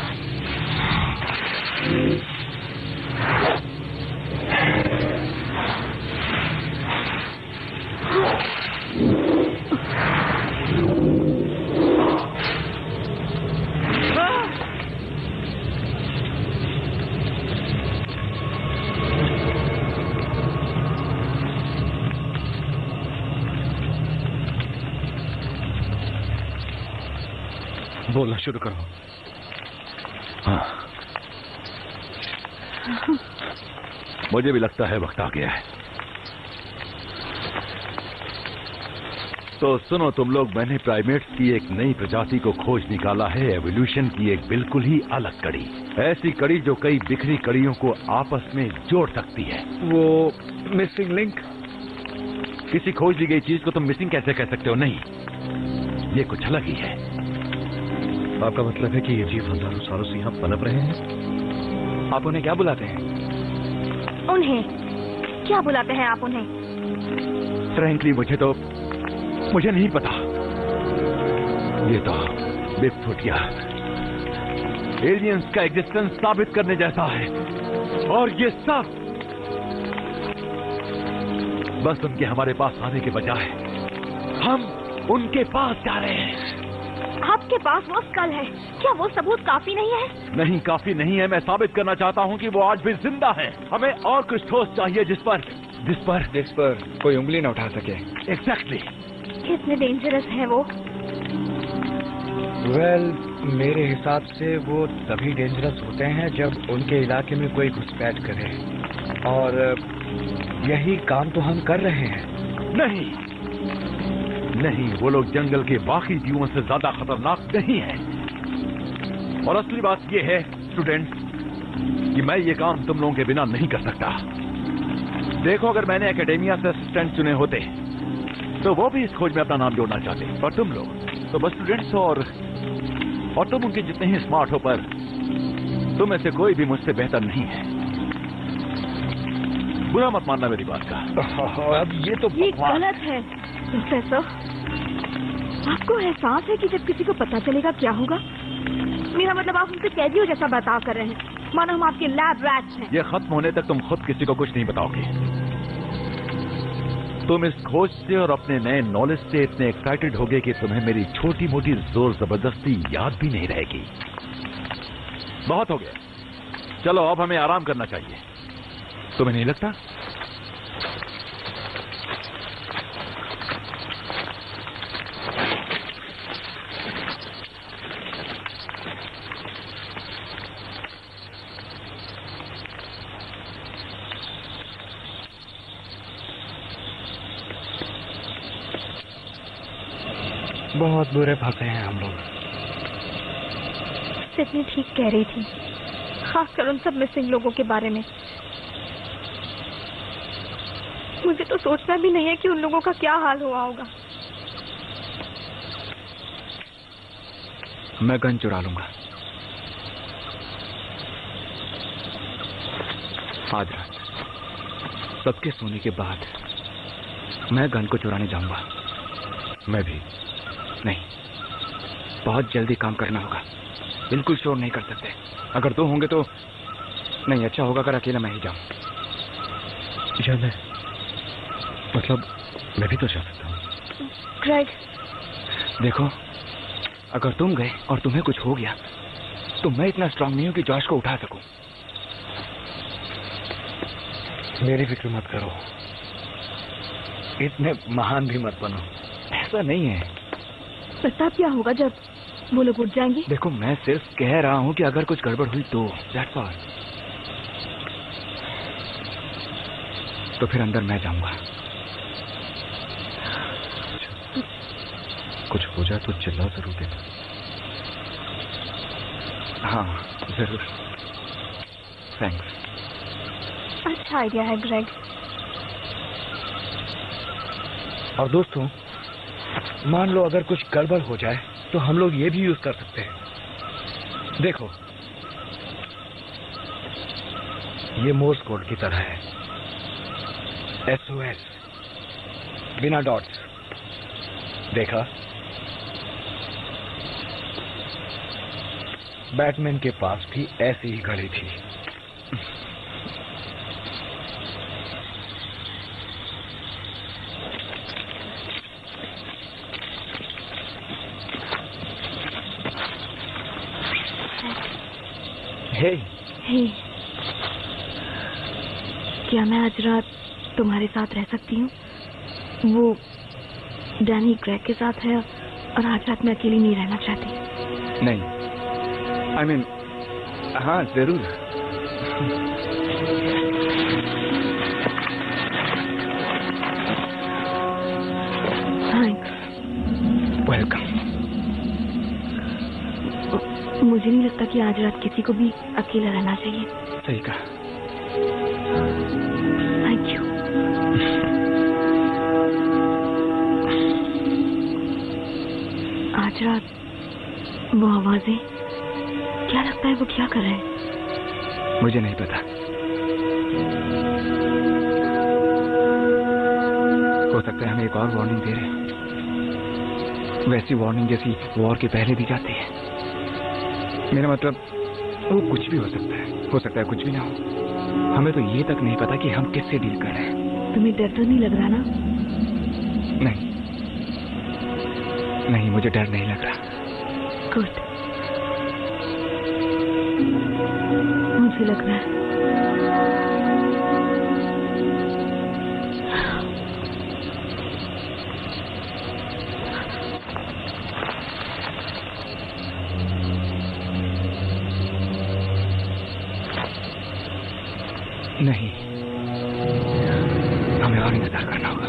C: बोलना शुरू करो।
E: हाँ, मुझे भी लगता है वक्त आ गया है। तो सुनो तुम लोग, मैंने प्राइमेट्स की एक नई प्रजाति को खोज निकाला है, एवोल्यूशन की एक बिल्कुल ही अलग कड़ी, ऐसी कड़ी जो कई बिखरी कड़ियों को आपस में जोड़ सकती है।
C: वो मिसिंग लिंक?
E: किसी खोज ली गई चीज को तुम मिसिंग कैसे कह सकते हो? नहीं, ये कुछ अलग ही है।
C: आपका मतलब है कि ये जीव हजारों सालों से यहाँ पनप रहे हैं?
B: आप उन्हें क्या बुलाते हैं?
A: उन्हें क्या बुलाते हैं आप उन्हें?
E: फ्रैंकली मुझे तो मुझे नहीं पता। ये तो बिगफुट या एलियंस का एग्जिस्टेंस साबित करने जैसा है, और ये सब बस उनके हमारे पास आने के बजाय हम उनके पास जा रहे हैं।
A: आपके पास वो स्कल है, क्या वो सबूत काफी नहीं है?
E: नहीं, काफी नहीं है। मैं साबित करना चाहता हूँ कि वो आज भी जिंदा है। हमें और कुछ ठोस चाहिए जिस पर जिस पर
B: जिस पर कोई उंगली न उठा सके।
E: एग्जैक्टली।
A: कितने डेंजरस है वो?
C: वेल well, मेरे हिसाब से वो तभी डेंजरस होते हैं जब उनके इलाके में कोई घुसपैठ करे, और यही काम तो हम कर रहे हैं।
E: नहीं नहीं, वो लोग जंगल के बाकी जीवों से ज्यादा खतरनाक नहीं हैं। और असली बात ये है स्टूडेंट्स कि मैं ये काम तुम लोगों के बिना नहीं कर सकता। देखो, अगर मैंने एकेडेमिया से असिस्टेंट चुने होते तो वो भी इस खोज में अपना नाम जोड़ना चाहते, और तुम लोग तो बस स्टूडेंट्स हो, और और तुम उनके जितने ही स्मार्ट हो, पर तुम में से कोई भी मुझसे बेहतर नहीं है। बुरा मत मानना मेरी बात का।
C: अब ये तो
A: ये गलत है प्रोफेसर। आपको एहसास है कि जब किसी को पता चलेगा क्या होगा? मेरा मतलब आप उनसे कैदियों जैसा बर्ताव कर रहे हैं, मानो हम आपके लैब रैट्स हैं।
E: ये खत्म होने तक तुम खुद किसी को कुछ नहीं बताओगे। तुम इस खोज से और अपने नए नॉलेज से इतने एक्साइटेड होगे कि तुम्हें मेरी छोटी मोटी जोर जबरदस्ती याद भी नहीं रहेगी। बहुत हो गया, चलो अब हमें आराम करना चाहिए। तुम्हें नहीं लगता?
C: बहुत बुरे फंसे हैं हम लोग।
A: सिडनी ठीक कह रही थी, खासकर उन सब मिसिंग लोगों के बारे में। मुझे तो सोचना भी नहीं है कि उन लोगों का क्या हाल हुआ होगा।
B: मैं गन चुरा लूंगा आज रात। सबके सोने के बाद मैं गन को चुराने जाऊंगा।
C: मैं भी
B: नहीं, बहुत जल्दी काम करना होगा। बिल्कुल शोर नहीं कर सकते। अगर दो होंगे तो नहीं, अच्छा होगा अगर अकेला मैं ही जाऊं।
C: या मैं मतलब मैं भी तो जा सकता हूँ।
A: ग्रेग,
B: देखो, अगर तुम गए और तुम्हें कुछ हो गया तो मैं इतना स्ट्रांग नहीं हूं कि जॉश को उठा सकूं।
C: मेरी फिक्र मत करो, इतने महान भी मत बनो।
B: ऐसा नहीं है।
A: पता क्या होगा जब वो लोग उठ जाएंगे।
B: देखो मैं सिर्फ कह रहा हूँ कि अगर कुछ गड़बड़ हुई तो दैट्स ऑल। तो फिर अंदर मैं जाऊंगा।
D: कुछ हो जाए तो चिल्ला जरूर देना।
B: हाँ जरूर। थैंक्स।
A: अच्छा आइडिया है ग्रेग।
C: और दोस्तों, मान लो अगर कुछ गड़बड़ हो जाए तो हम लोग ये भी यूज कर सकते हैं। देखो, ये मोर्स कोड की तरह है। एस ओ एस बिना डॉट्स। देखा? बैटमैन के पास भी ऐसी ही घड़ी थी। हे
A: हे, क्या मैं आज रात तुम्हारे साथ रह सकती हूँ? वो डैनी ग्रेग के साथ है और आज रात मैं अकेली नहीं रहना चाहती।
B: नहीं, आई I मीन mean, हाँ जरूर।
A: थैंक्स।
B: वेलकम।
A: मुझे नहीं लगता कि आज रात किसी को भी अकेला रहना चाहिए।
B: सही कहा।
A: Thank you. आज रात वो आवाजें, क्या लगता है वो क्या कर रहे हैं?
B: मुझे नहीं पता। हो सकता है हमें एक और वार्निंग दे रहे हैं, वैसी वार्निंग जैसी वॉर के पहले दी जाती है। मेरा मतलब वो कुछ भी हो सकता है, हो सकता है कुछ भी ना हो। हमें तो ये तक नहीं पता कि हम किससे डील कर रहे हैं।
A: तुम्हें डर तो नहीं लग रहा ना?
B: नहीं नहीं, मुझे डर नहीं लग रहा।
A: गुड। मुझे लग रहा है।
B: नहीं, हमें और इंतजार करना होगा।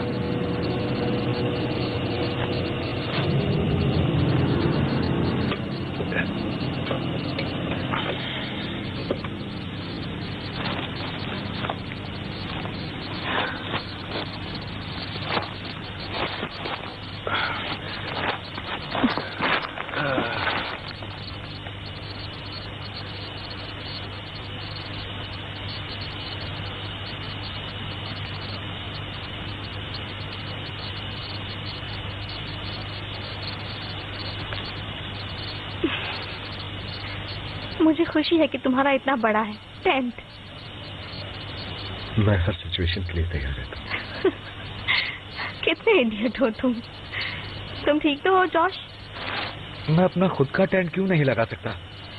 A: मुझे खुशी है कि तुम्हारा इतना बड़ा है टेंट।
D: मैं हर सिचुएशन के लिए तैयार रहता हूँ।
A: कितने इडियट हो तुम। तुम ठीक तो हो जॉश?
C: मैं अपना खुद का टेंट क्यों नहीं लगा सकता?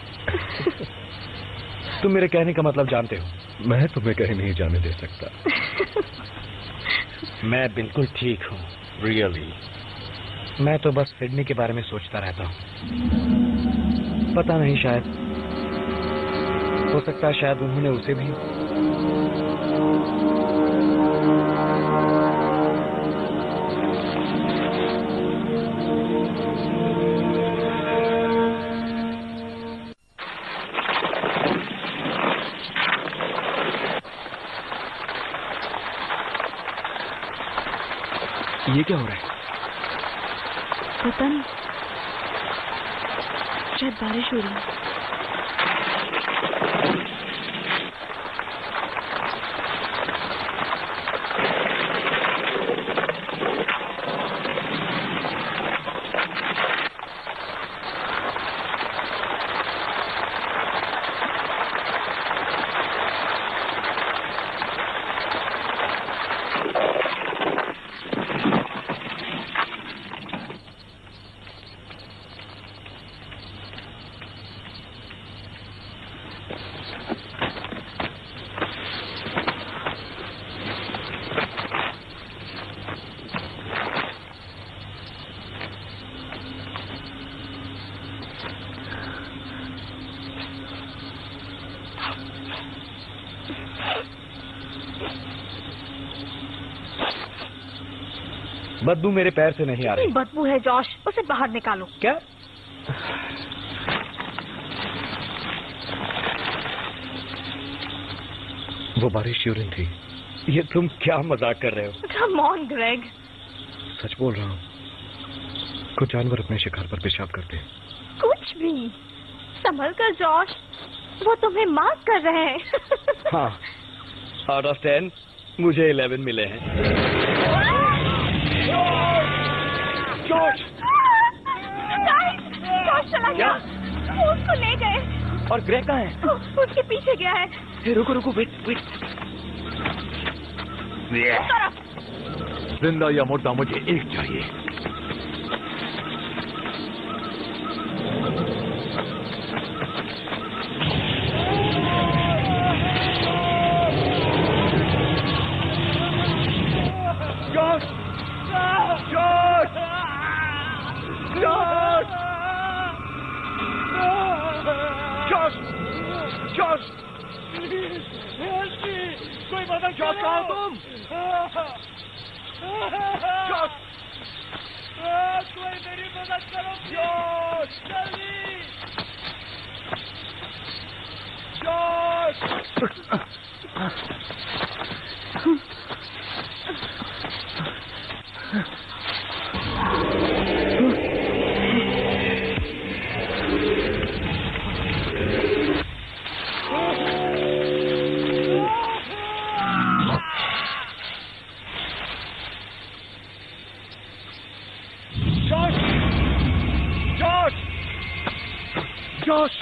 C: तुम मेरे कहने का मतलब जानते हो।
D: मैं तुम्हें कहीं नहीं जाने दे सकता।
C: मैं बिल्कुल ठीक हूँ, रियली। मैं तो बस सिडनी के बारे में सोचता रहता हूँ। पता नहीं, शायद हो सकता है शायद उन्होंने उसे भी।
B: ये क्या हो रहा है?
A: पता नहीं, शायद बारिश हो रही है।
C: बदबू मेरे पैर से नहीं आ रही।
A: बदबू है जॉश, उसे बाहर निकालो।
C: क्या? वो बारिश यूरिन थी। ये तुम क्या मजाक कर रहे हो?
A: Come on Greg.
C: सच बोल रहा हूँ। कुछ जानवर अपने शिकार पर पेशाब करते हैं।
A: कुछ भी। संभल कर जॉश, वो तुम्हें मार्क कर रहे हैं।
C: हाँ, आउट ऑफ टेन मुझे इलेवन मिले हैं। जॉर्ज!
A: जॉर्ज चला गया। वो उसको ले गए।
B: और ग्रेग कहाँ है?
A: उसके पीछे गया है।
B: ए, रुको रुको, वेट वेट।
E: जिंदा या मुर्दा मुझे एक चाहिए।
C: George! George! George! George! George! कोई मदद जॉर्ज, कहाँ हो तुम? जॉर्ज! कोई मेरी मदद करो। जॉर्ज! जल्दी! George! Josh!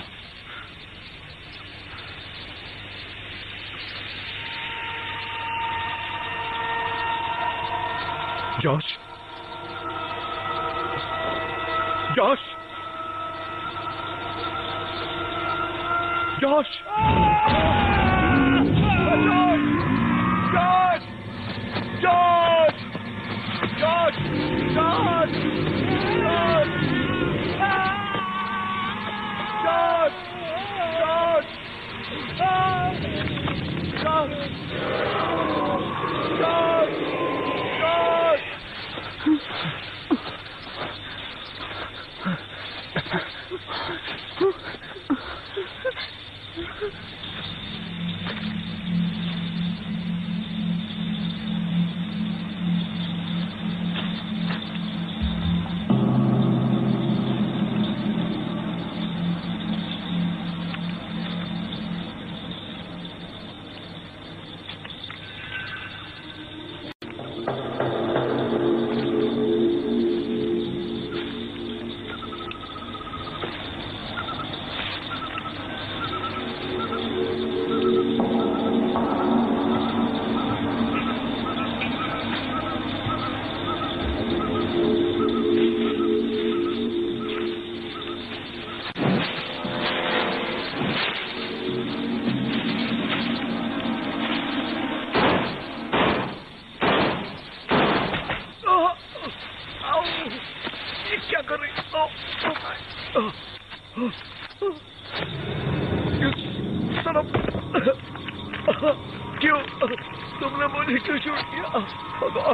C: Josh! Josh! Josh! Josh! Josh! Josh! Josh! Josh! Josh! Josh! Josh! Josh! क्यों तुमने मुझे क्यों छूट दिया भगवान?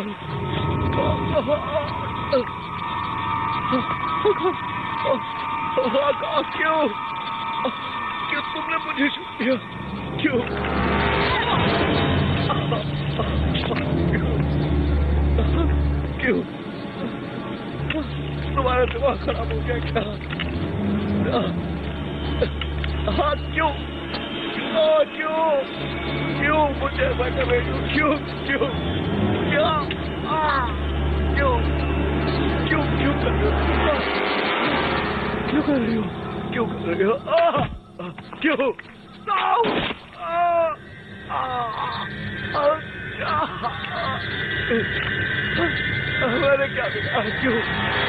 C: क्यों क्यों तुमने मुझे छूट दिया? क्यों क्यों तुम्हारा दिमाग खराब हो गया क्या? हाँ क्यों क्यों क्यों क्यों मुझे ऐसा कर रही हो? क्यों क्यों क्या क्यों क्यों क्यों कर रही हो? क्यों कर रही हो? क्यों कर रही हो? क्यों? मैंने क्या किया? क्यों?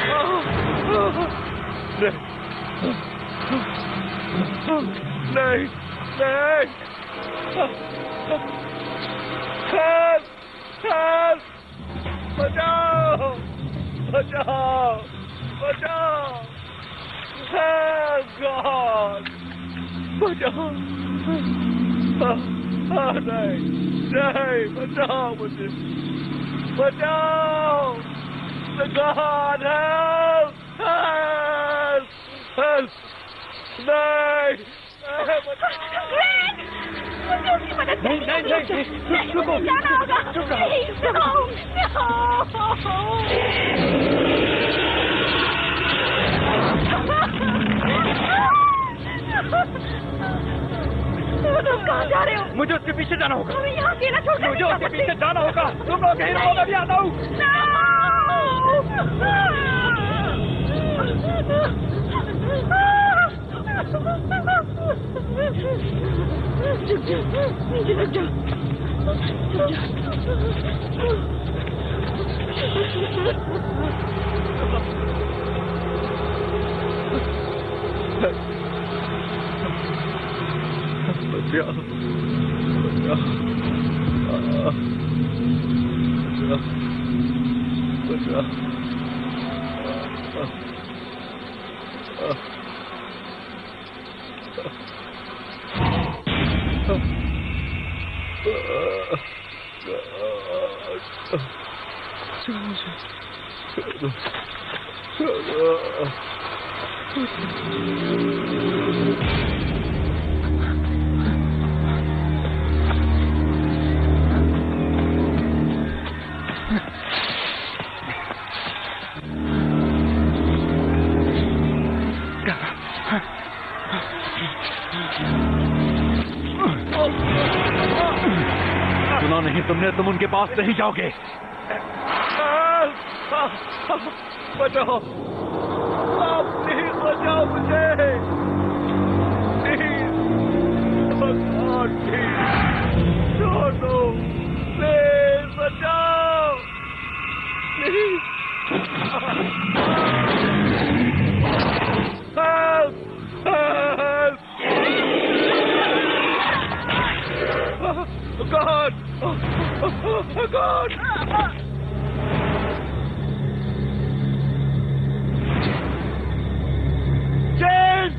C: नहीं नहीं help help बचाओ बचाओ बचाओ help God बचाओ नहीं नहीं बचाओ मुझे बचाओ
D: God, help! Help! Help! नहीं!
A: ग्रेग! मुझे उसकी मदद
D: नहीं, नहीं, नहीं, नहीं, रुको,
A: जाना होगा। Please, no, no. तुम कहाँ जा रहे हो?
B: मुझे उसके पीछे जाना होगा।
A: हमें यहाँ अकेला छोड़
B: मुझे उसके पीछे जाना होगा। तुम लोग कहीं रहो, मैं भी आता हूँ।
A: रुक जाओ, नीचे रुक जाओ, रुक
E: सुना नहीं तुमने? तुम उनके पास नहीं जाओगे।
D: बचाओ, आप प्लीज बचाओ मुझे, प्लीज, भगवान प्लीज, छोड़ो, प्लीज बचाओ, please, help, help, God, God. Jane!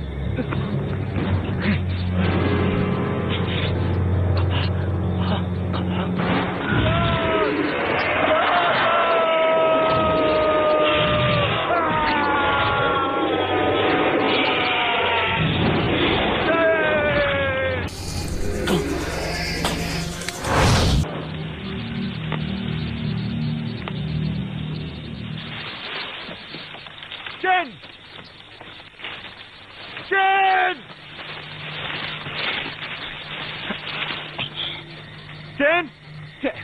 D: Jane! Jane! Jane! Jane!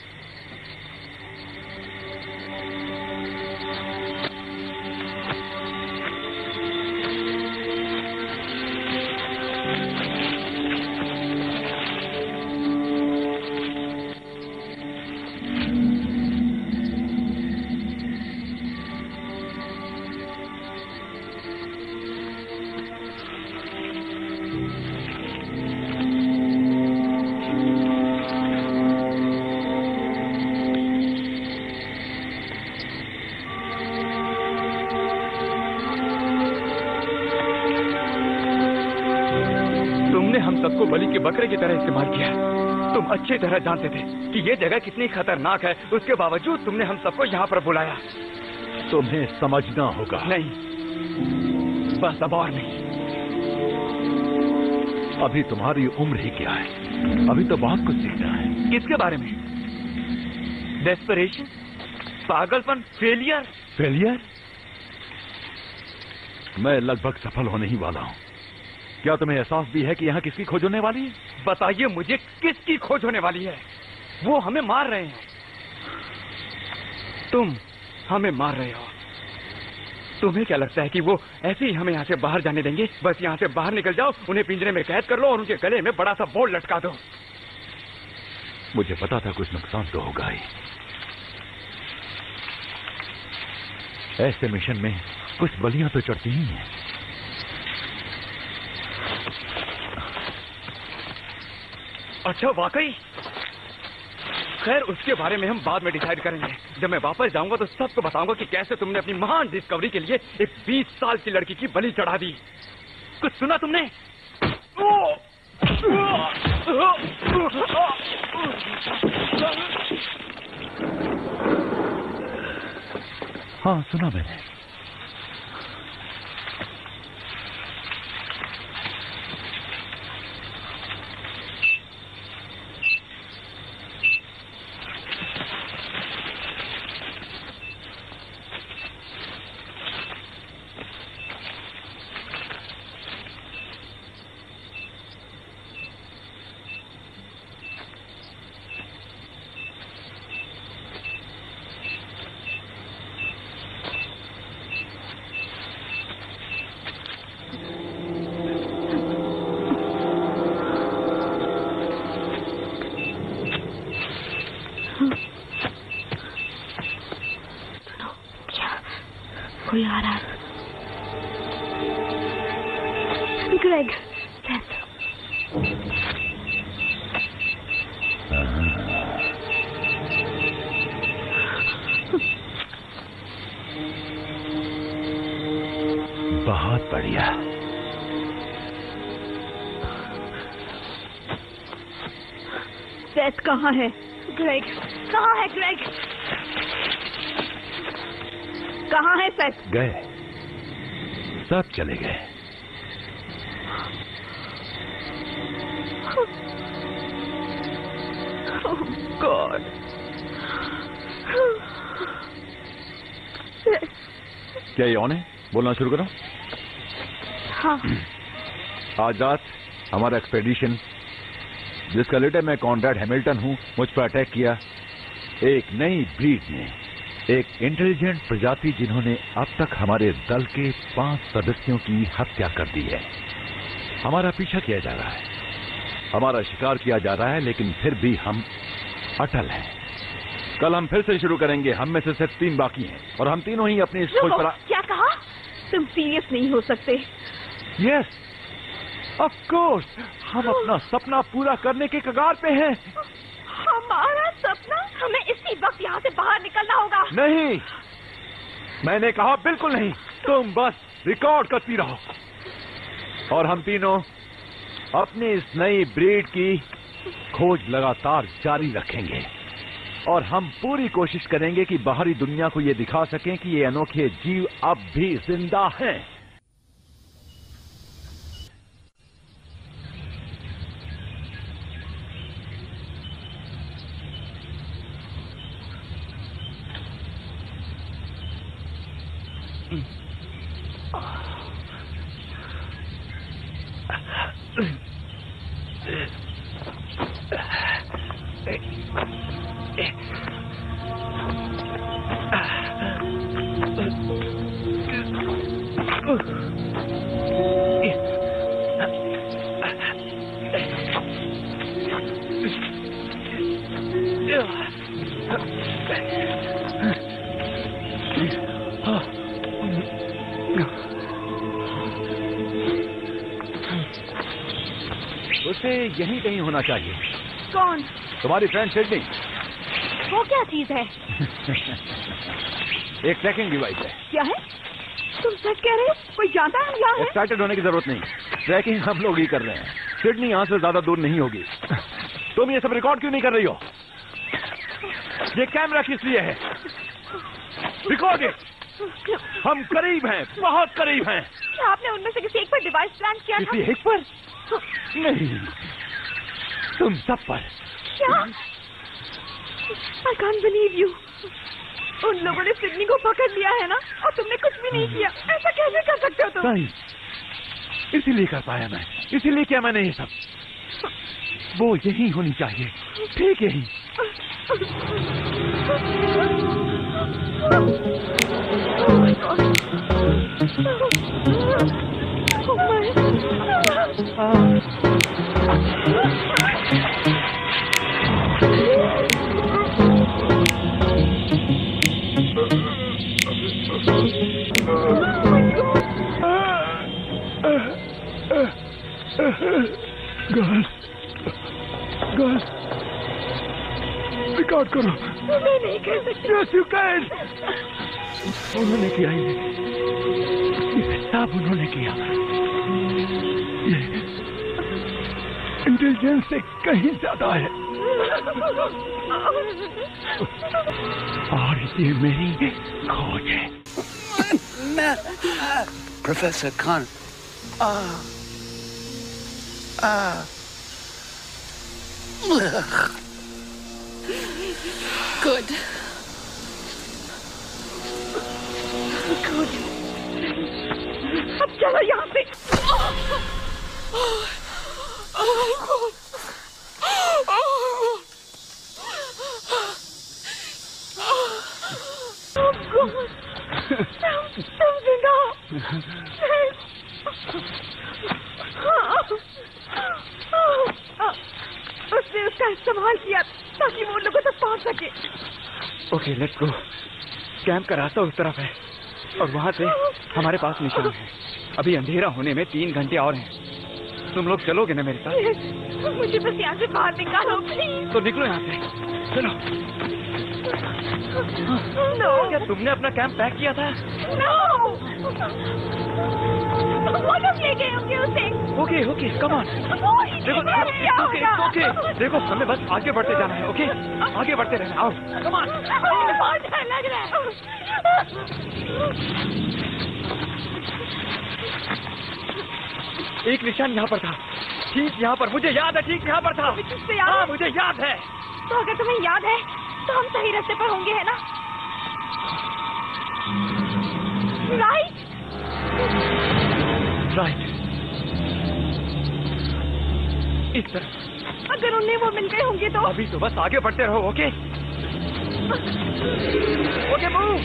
D: सबको बलि के बकरे की तरह इस्तेमाल किया। तुम अच्छी तरह जानते थे कि ये जगह कितनी खतरनाक है, उसके बावजूद तुमने हम सबको यहाँ पर बुलाया।
E: तुम्हें समझना होगा।
D: नहीं, बस अब और नहीं।
E: अभी तुम्हारी उम्र ही क्या है, अभी तो बहुत कुछ सीखना है।
D: किसके बारे में? डेस्परेशन, पागलपन, फेलियर।
E: फेलियर? मैं लगभग सफल होने ही वाला हूँ। क्या तुम्हें एहसास भी है कि यहाँ किसकी खोज होने वाली है?
D: बताइए मुझे, किसकी खोज होने वाली है? वो हमें मार रहे हैं। तुम हमें मार रहे हो। तुम्हें क्या लगता है कि वो ऐसे ही हमें यहाँ से बाहर जाने देंगे? बस यहाँ से बाहर निकल जाओ, उन्हें पिंजरे में कैद कर लो और उनके गले में बड़ा सा बोर्ड लटका दो।
E: मुझे पता था कुछ नुकसान तो होगा ही। ऐसे मिशन में कुछ बलियां तो चढ़ती ही हैं।
D: अच्छा, वाकई? खैर, उसके बारे में हम बाद में डिसाइड करेंगे। जब मैं वापस जाऊंगा तो सबको बताऊंगा कि कैसे तुमने अपनी महान डिस्कवरी के लिए एक बीस साल की लड़की की बलि चढ़ा दी। कुछ सुना तुमने?
E: हाँ, सुना मैंने।
A: कोई आ रहा है। ग्रेग,
E: बहुत बढ़िया।
A: सेथ कहाँ है? ग्रेग, कहाँ है ग्रेग? कहाँ है सेथ?
E: गए, सब चले गए।
A: Oh God.
E: क्या ये ऑन है? बोलना शुरू करो।
A: हाँ।
E: आज रात हमारा एक्सपेडिशन, जिसका लीडर मैं कॉनरेड हैमिल्टन हूं, मुझ पर अटैक किया। एक नई ब्रीड ने, एक इंटेलिजेंट प्रजाति जिन्होंने अब तक हमारे दल के पांच सदस्यों की हत्या कर दी है। हमारा पीछा किया जा रहा है, हमारा शिकार किया जा रहा है, लेकिन फिर भी हम अटल हैं। कल हम फिर से शुरू करेंगे। हम में से सिर्फ तीन बाकी हैं और हम तीनों ही अपनी इस खोज पर।
A: क्या कहा? तुम सीरियस नहीं हो सकते।
E: यस, ऑफ कोर्स, हम अपना सपना पूरा करने के कगार पे हैं।
A: हमारा सपना? हमें इसी वक्त यहाँ से बाहर निकलना होगा।
E: नहीं, मैंने कहा बिल्कुल नहीं। तुम बस रिकॉर्ड करती रहो और हम तीनों अपनी इस नई ब्रीड की खोज लगातार जारी रखेंगे और हम पूरी कोशिश करेंगे कि बाहरी दुनिया को ये दिखा सकें कि ये अनोखे जीव अब भी जिंदा हैं। उसे यहीं कहीं होना चाहिए।
A: कौन?
E: तुम्हारी फ्रेंड सिडनी।
A: वो क्या चीज है?
E: एक ट्रैकिंग डिवाइस है।
A: क्या है? तुम सच कह रहे हो? कोई जानता है हम यहाँ हैं?
E: एक्साइटेड होने की जरूरत नहीं, ट्रैकिंग हम लोग ही कर रहे हैं। सिडनी यहाँ से ज्यादा दूर नहीं होगी। तुम ये सब रिकॉर्ड क्यों नहीं कर रही हो? ये कैमरा किस लिए है? Record it. हम करीब हैं, बहुत करीब हैं।
A: क्या आपने उनमें से किसी एक पर डिवाइस प्लान किया था?
E: किसी एक पर नहीं, तुम सब पर।
A: क्या? I can't believe you. उन लोगों ने सिडनी को पकड़ लिया है ना, और तुमने कुछ भी नहीं किया। ऐसा कैसे कर सकते हो तुम?
E: नहीं, इसीलिए कर पाया मैं, इसीलिए किया मैंने ये सब। वो यही होनी चाहिए, ठीक यही। गर्ल्स, गर्ल्स, रिकॉर्ड करो।
A: मैं नहीं कर सकती।
E: Yes, you can. उन्होंने किया ये, ये सब उन्होंने किया। ये इंटेलिजेंस से कहीं ज्यादा है। और ये मेरी खोज है।
F: Professor Khan. Ah. Ah.
G: Good.
A: Good. अब चलो यहाँ से।
G: Oh my God.
A: Oh God. तुम जिंदा हो। उसने उसका इस्तेमाल किया ताकि वो लोगों तक पहुंच सके।
B: Okay let's go. कैंप का रास्ता उस तरफ है और वहाँ से हमारे पास निशान है। अभी अंधेरा होने में तीन घंटे और हैं। तुम लोग चलोगे ना मेरे साथ?
A: मुझे बस यहाँ से बाहर निकालो प्लीज।
B: तो निकलो यहाँ से। चलो।
A: नो।
B: क्या तुमने अपना कैंप पैक किया था?
A: नो। वो लोग ले गए होंगे उसे।
B: Okay okay come on. देखो ओके ओके देखो हमें बस आगे बढ़ते जाना है। ओके आगे बढ़ते रहना। आओ कम ऑन।
A: बहुत डर लग रहा है।
B: एक निशान यहाँ पर था, ठीक यहाँ पर। मुझे याद है, ठीक यहाँ पर था।
A: तुझसे याद है?
B: हाँ मुझे याद है।
A: तो अगर तुम्हें याद है तो हम सही रास्ते पर होंगे, है ना? राइट
B: राइट इस तरफ।
A: अगर उन्हें वो मिल गए होंगे तो
B: अभी तो बस आगे बढ़ते रहो। Okay okay move.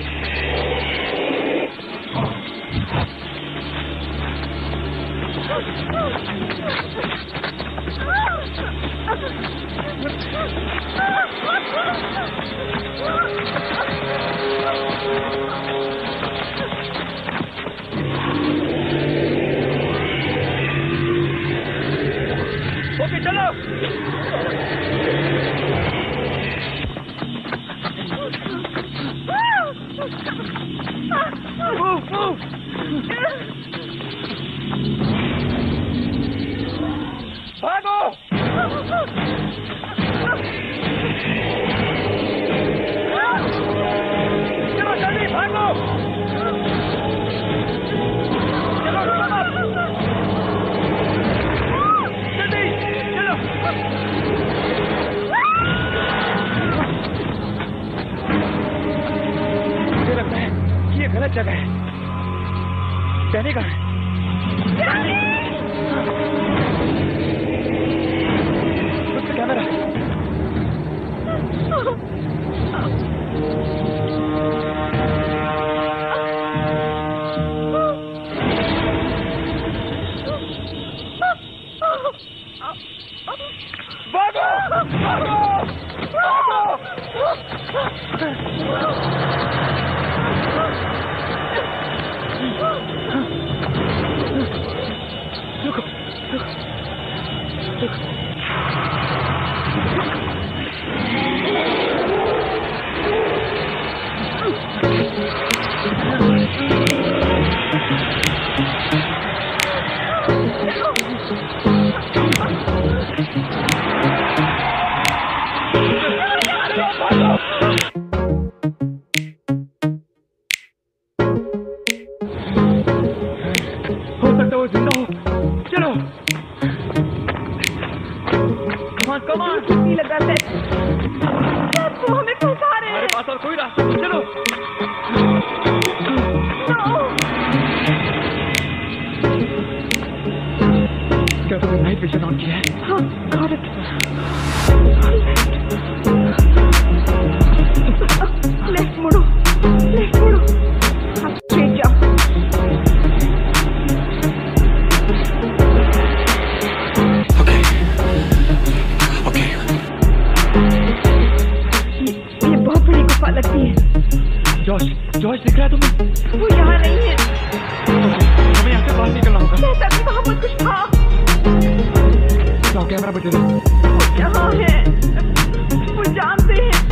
B: ओके चलो। Move move. भागो। चलो जल्दी भागो। चलो जल्दी चलो। मुझे लगता है कि ये गलत जगह है। डैनी कहाँ है? कैमरा। भागो भागो रुको रुको। हो सकता है वो जिंदा हो। चलो कम ऑन
A: नहीं लगा से वो हमें फंसा रहे हैं।
B: हमारे पास और कोई रास्ता नहीं। चलो क्या तुमने नाइट विजन ऑन किया है?
A: हाँ गॉट इट। लेफ्ट मुड़ो लेफ्ट मुड़ो। अब स्ट्रेट जाओ।
F: Okay. Okay.
A: ये बहुत बड़ी गुफा लगती है।
B: जॉर्ज जॉर्ज दिख रहा है तुम्हें?
A: वो यहाँ नहीं है।
B: हमें यहाँ से बाहर निकलना होगा।
A: जैसा कि वहाँ पर कुछ था।
B: जाओ कैमरा बचे दो।
A: वो यहाँ है। वो जानते हैं